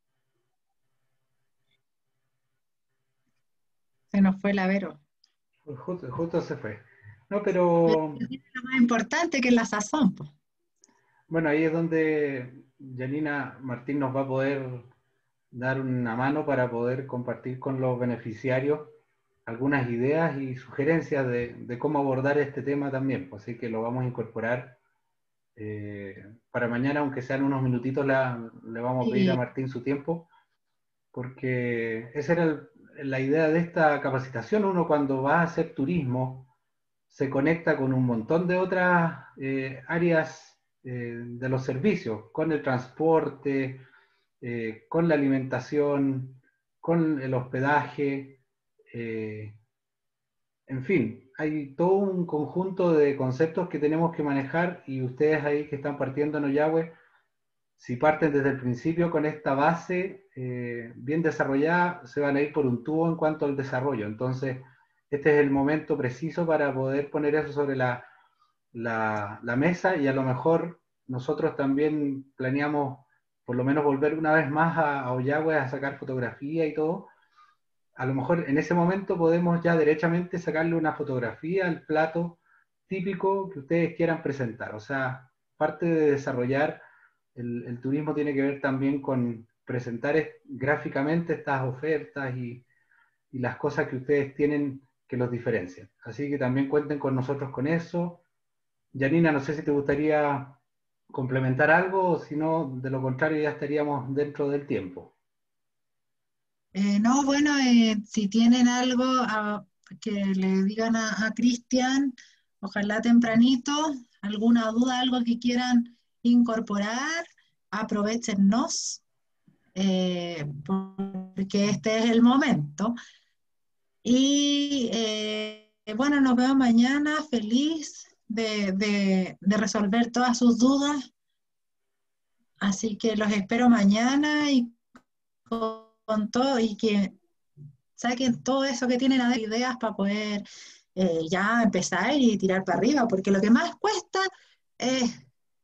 Se nos fue la Vero. Justo, justo se fue. No, Pero pero lo más importante que es la sazón, pues. bueno, ahí es donde Janina Martín nos va a poder dar una mano para poder compartir con los beneficiarios algunas ideas y sugerencias de, de cómo abordar este tema también. Pues, así que lo vamos a incorporar eh, para mañana, aunque sean unos minutitos, la, le vamos a pedir a Y Martín su tiempo, porque ese era el, la idea de esta capacitación, uno cuando va a hacer turismo se conecta con un montón de otras eh, áreas eh, de los servicios, con el transporte, eh, con la alimentación, con el hospedaje, eh, en fin, hay todo un conjunto de conceptos que tenemos que manejar y ustedes ahí que están partiendo en Ollagüe, si parten desde el principio con esta base eh, bien desarrollada, se van a ir por un tubo en cuanto al desarrollo. Entonces, este es el momento preciso para poder poner eso sobre la, la, la mesa y a lo mejor nosotros también planeamos por lo menos volver una vez más a, a Ollagüe a sacar fotografía y todo. A lo mejor en ese momento podemos ya derechamente sacarle una fotografía al plato típico que ustedes quieran presentar. O sea, parte de desarrollar el, el turismo tiene que ver también con presentar es, gráficamente estas ofertas y, y las cosas que ustedes tienen que los diferencian. Así que también cuenten con nosotros con eso. Janina, no sé si te gustaría complementar algo, o si no, de lo contrario ya estaríamos dentro del tiempo. Eh, no, bueno, eh, si tienen algo a- que le digan a, a Cristian, ojalá tempranito, alguna duda, algo que quieran incorporar, aprovéchennos, eh, porque este es el momento. Y eh, bueno, nos vemos mañana, feliz de, de de resolver todas sus dudas. Así que los espero mañana y con, con todo y que saquen todo eso que tienen de ideas para poder eh, ya empezar y tirar para arriba, porque lo que más cuesta es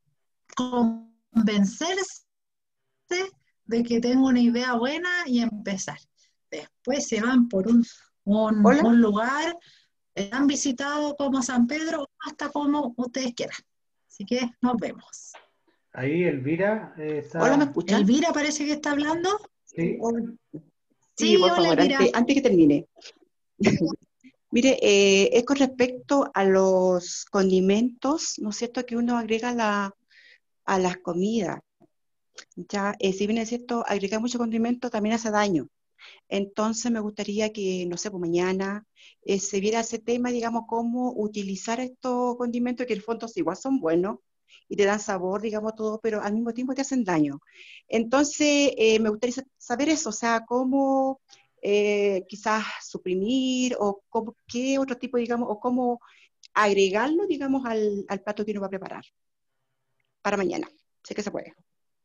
convencerse de que tengo una idea buena y empezar. Después se van por un, un, Hola, un lugar, eh, han visitado como San Pedro, hasta como ustedes quieran. Así que nos vemos. Ahí Elvira eh, hola, ¿me está... escuchan? Elvira parece que está hablando. Sí, Hola. Sí, Sí, por hola favor, Elvira. antes, antes que termine. Mire, eh, es con respecto a los condimentos, ¿no es cierto?, que uno agrega la, a las comidas. Ya, eh, si bien es cierto, agregar mucho condimento también hace daño. Entonces me gustaría que, no sé, por mañana eh, se viera ese tema, digamos, cómo utilizar estos condimentos que en el fondo sí, igual son buenos y te dan sabor, digamos, todo, pero al mismo tiempo te hacen daño. Entonces eh, me gustaría sa- saber eso, o sea, cómo eh, quizás suprimir o cómo, qué otro tipo, digamos, o cómo agregarlo, digamos, al, al plato que uno va a preparar para mañana. Sé que se puede.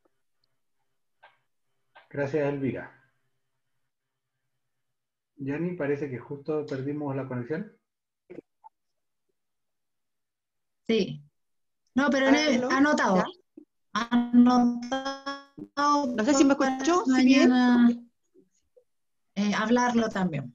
gracias Elvira. Yanni, parece que justo perdimos la conexión. Sí. No, pero ne- ¿Aló? anotado. ¿Ya? Anotado No sé si me para escuchó, si bien. mañana eh, hablarlo también.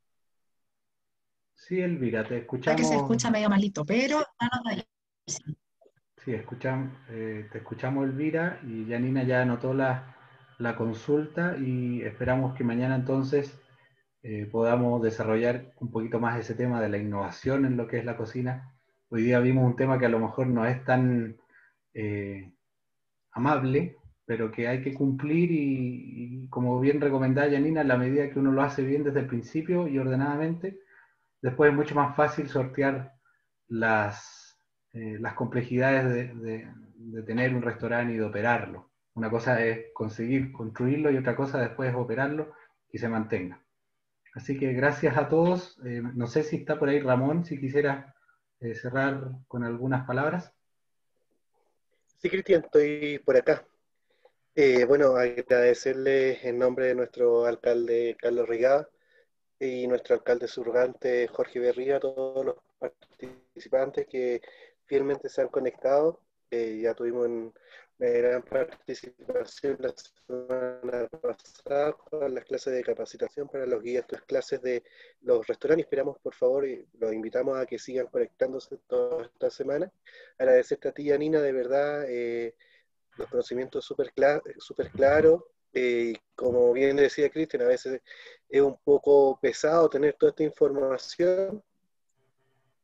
Sí, Elvira, te Ya que se escuchamos. escucha medio malito, pero anotadísimo. Sí, escucham- eh, te escuchamos, Elvira, y Janina ya anotó la, la consulta y esperamos que mañana entonces eh, podamos desarrollar un poquito más ese tema de la innovación en lo que es la cocina. Hoy día vimos un tema que a lo mejor no es tan eh, amable, pero que hay que cumplir y, y como bien recomendaba Janina, en la medida que uno lo hace bien desde el principio y ordenadamente, después es mucho más fácil sortear las, eh, las complejidades de, de, de tener un restaurante y de operarlo. Una cosa es conseguir construirlo y otra cosa después es operarlo y se mantenga. Así que gracias a todos. Eh, no sé si está por ahí Ramón, si quisiera eh, cerrar con algunas palabras. Sí, Cristian, estoy por acá. Eh, bueno, agradecerles en nombre de nuestro alcalde Carlos Rigada y nuestro alcalde subrogante Jorge Berría a todos los participantes que fielmente se han conectado. Eh, ya tuvimos una gran participación la semana pasada con las clases de capacitación para los guías, las clases de los restaurantes. Esperamos, por favor, y los invitamos a que sigan conectándose toda esta semana. Agradecerte a ti, Janina, de verdad. Eh, los conocimientos súper clar, super claros. Eh, como bien decía Cristian, a veces es un poco pesado tener toda esta información,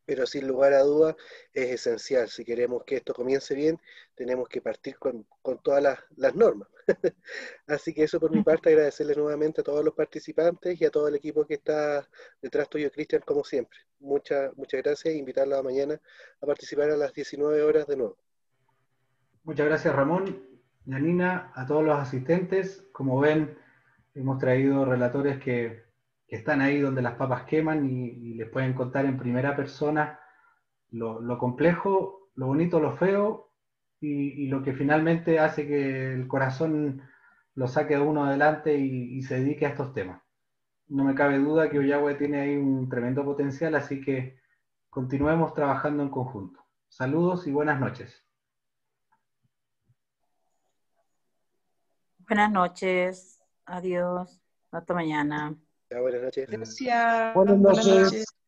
pero sin lugar a dudas es esencial. Si queremos que esto comience bien, tenemos que partir con, con todas las, las normas. Así que eso por mi parte, agradecerles nuevamente a todos los participantes y a todo el equipo que está detrás tuyo, Cristian, como siempre. Muchas, muchas gracias e invitarlos a mañana a participar a las diecinueve horas de nuevo. Muchas gracias, Ramón, Janina, a todos los asistentes. Como ven, hemos traído relatores que, que están ahí donde las papas queman y, y les pueden contar en primera persona lo, lo complejo, lo bonito, lo feo y, y lo que finalmente hace que el corazón lo saque a uno adelante y, y se dedique a estos temas. No me cabe duda que Ollagüe tiene ahí un tremendo potencial, así que continuemos trabajando en conjunto. Saludos y buenas noches. Buenas noches. Adiós. Hasta mañana. Ya, buenas noches. Gracias. Buenas Buenas noches. noches.